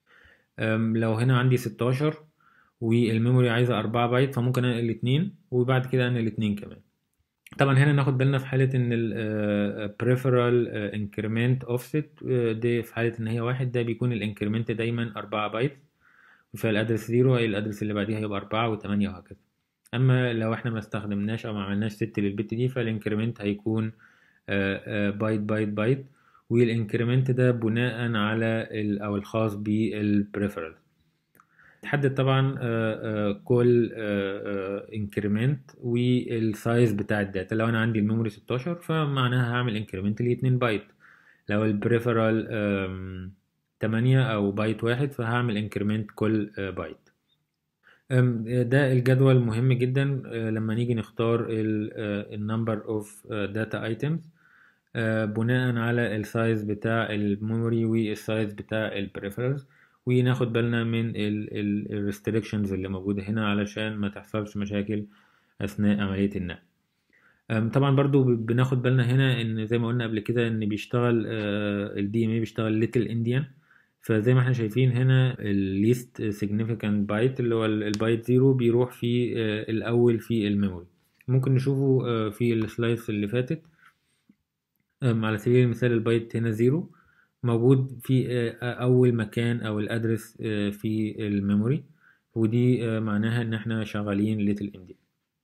Speaker 1: لو هنا عندي ستاشر والميموري عايزة اربعة بايت، فممكن انقل اتنين وبعد كده انقل اتنين كمان. طبعا هنا ناخد بالنا في حالة ان ال peripheral increment offset دي في حالة ان هي واحد، ده بيكون الانكريمنت دايما اربعة بايت، فالادرس زيرو الادرس اللي بعديها هيبقى اربعة وتمانية وهكذا. اما لو احنا ما استخدمناش او ما عملناش ست للبت دي، فالانكريمنت هيكون بايت بايت بايت، والانكريمنت ده بناء على او الخاص بالبريفرال. تحدد طبعا كل انكريمنت والسايز بتاع الداتا. لو انا عندي الميموري ستاشر فمعناها هعمل انكريمنت ل اتنين بايت، لو البريفرال تمانية او بايت واحد فهعمل انكريمنت كل بايت. ده الجدول مهم جدا لما نيجي نختار النمبر اوف داتا ايتمز بناء على السايز بتاع الميموري والسايز بتاع البريفرالز، وناخد بالنا من الريستريكشنز اللي موجودة هنا علشان ما تحصلش مشاكل أثناء عملية النقل. طبعا برضو بناخد بالنا هنا ان زي ما قلنا قبل كده ان بيشتغل الدي ام اي بيشتغل ليتل انديان، فزي ما احنا شايفين هنا الليست significant بايت اللي هو البايت زيرو بيروح في الاول في الميموري. ممكن نشوفه في السلايدز اللي فاتت. على سبيل المثال البايت هنا زيرو موجود في اول مكان او الادرس في الميموري، ودي آه، معناها ان احنا شغالين ليتل انديا.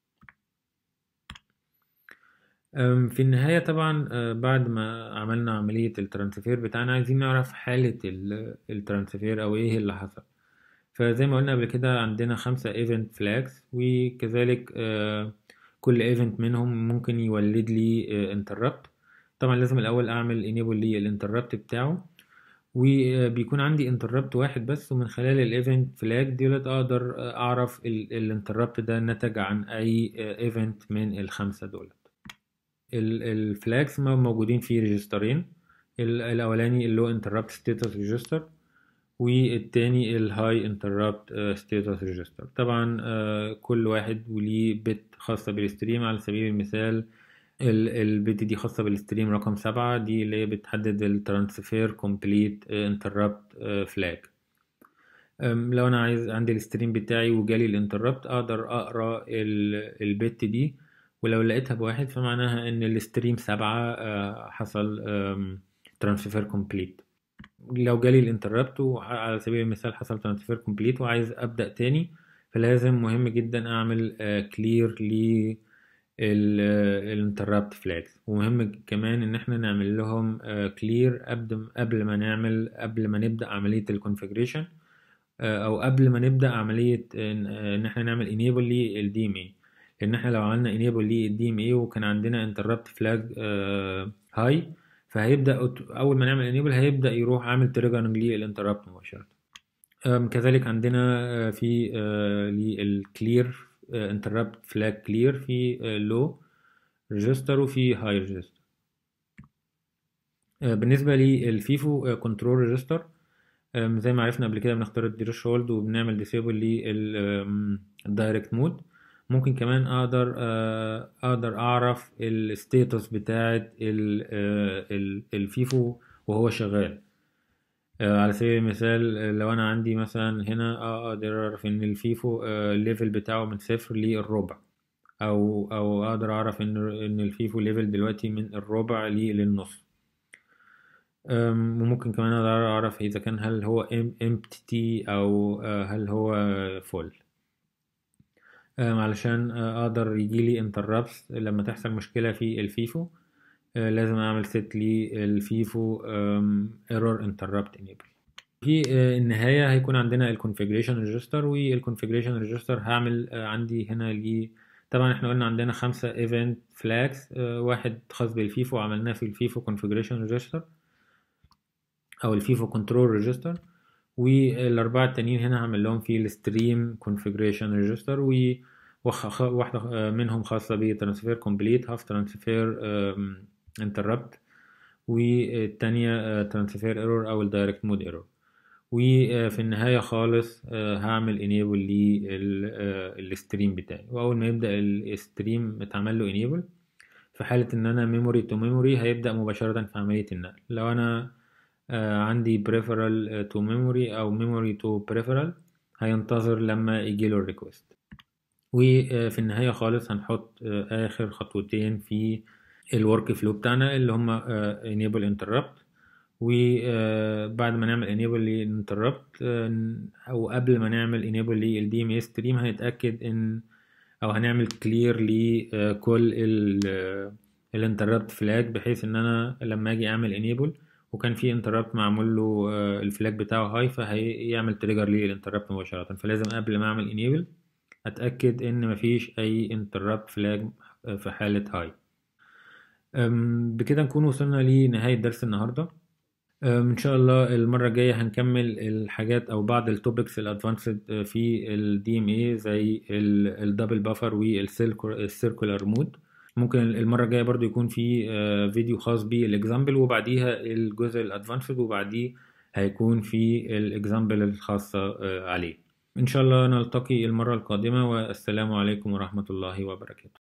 Speaker 1: أم، في النهاية طبعا آه، بعد ما عملنا عملية الترانسفير بتاعنا عايزين نعرف حالة ال- الترانسفير أو إيه اللي حصل. فزي ما قلنا قبل كده عندنا خمسة ايفنت فلاجز، وكذلك آه، كل ايفنت منهم ممكن يولد لي انتربت. طبعا لازم الأول أعمل enable للانتربت بتاعه، وبيكون عندي انتربت واحد بس، ومن خلال الايفنت فلاج ديت أقدر آه، أعرف الانتربت ده نتج عن أي ايفنت من الخمسة دول. الفلاجز موجودين في ريجسترين، الاولاني اللي هو interrupt status register، والتاني الهاي interrupt status register. طبعا آه، كل واحد وليه بت خاصة بالستريم. على سبيل المثال البت دي خاصة بالستريم رقم سبعة، دي اللي هي بتحدد الترانسفير كومبليت interrupt فلاج. لو انا عايز عندي الستريم بتاعي وجالي الانتربت اقدر اقرا البت دي، ولو لقيتها بواحد فمعناها ان الستريم سبعة آه، حصل ترانسفير كومبليت. لو جالي الانتربت وعلى سبيل المثال حصل ترانسفير كومبليت وعايز ابدا تاني، فلازم مهم جدا اعمل كلير ل الانتربت فلاجز. ومهم كمان ان احنا نعمل لهم كلير قبل قبل ما نعمل قبل ما نبدا عمليه الكونفيجريشن، او قبل ما نبدا عمليه ان إن احنا نعمل enable لل دي إم إيه. لان احنا لو عملنا enable لل دي إم إيه وكان عندنا interrupt flag high، فهيبدا أوت- اول ما نعمل enable هيبدا يروح عامل triggering للانتربت مباشره. أم، كذلك عندنا آه، في للكلير interrupt flag clear في آه، low register وفي high register. آه، بالنسبه للفيفو كنترول ريجستر، أم، زي ما عرفنا قبل كده بنختار الثريشولد وبنعمل ديسيبل للدايركت مود. ممكن كمان اقدر آه، اقدر اعرف الستيتس بتاعه الفيفو وهو شغال. آه، على سبيل المثال آه، لو انا عندي مثلا هنا آه، اقدر اعرف ان الفيفو آه، الليفل بتاعه من صفر للربع، او او اقدر اعرف ان ان الفيفو ليفل دلوقتي من الربع للنص. أم، وممكن كمان أقدر أعرف إذا كان هل هو em- empty أو آه، هل هو full. أم، علشان آه، أقدر يجيلي interrupts لما تحصل مشكلة في الفيفو. آه، لازم أعمل set للفيفو أم، error interrupt enable. في آه، النهاية هيكون عندنا ال configuration register، وال configuration register هعمل آه، عندي هنا لي. طبعا احنا قلنا عندنا خمسة event flags، آه، واحد خاص بالفيفو عملناه في الفيفو configuration register او الفيفو كنترول ريجستر، والاربعه التانيين هنا هعمل لهم في الستريم كونفيجريشن ريجستر، وواحده منهم خاصه بترانسفير كومبليت هاف ترانسفير انتربت، والتانية ترانسفير ايرور او الدايركت مود ايرور. وفي النهاية خالص آه، هعمل enable للستريم بتاعي، واول ما يبدأ الستريم اتعمل له enable في حالة ان انا memory to memory هيبدأ مباشرة في عملية النقل. لو انا آه، عندي peripheral to memory او memory to peripheral هينتظر لما يجيله الريكوست. وفي النهاية خالص هنحط آه، اخر خطوتين في الورك فلو بتاعنا اللي هما آه، enable interrupt. وبعد ما نعمل enable لل interrupt آه، او قبل ما نعمل enable لل دي إم إيه stream هنتأكد ان او هنعمل clear لكل ال الانتربت فلاج، بحيث ان انا لما اجي اعمل enable وكان في انتربت معمول له آه، الفلاج بتاعه هاي، فهيعمل تريجر للانتربت مباشرة. فلازم قبل ما اعمل enable اتاكد ان مفيش اي انتربت فلاج في حالة هاي. بكده نكون وصلنا لنهاية درس النهاردة. أم، ان شاء الله المرة الجاية هنكمل الحاجات او بعض التوبكس الادفانسد في ال دي إم إيه زي الدبل بافر والسيركولار مود. ممكن المرة الجاية برضو يكون في آه، فيديو خاص بالاكزامبل وبعديها الجزء الادفانسد، وبعديه هيكون في الاكزامبل الخاصة آه، عليه. ان شاء الله نلتقي المرة القادمة، والسلام عليكم ورحمة الله وبركاته.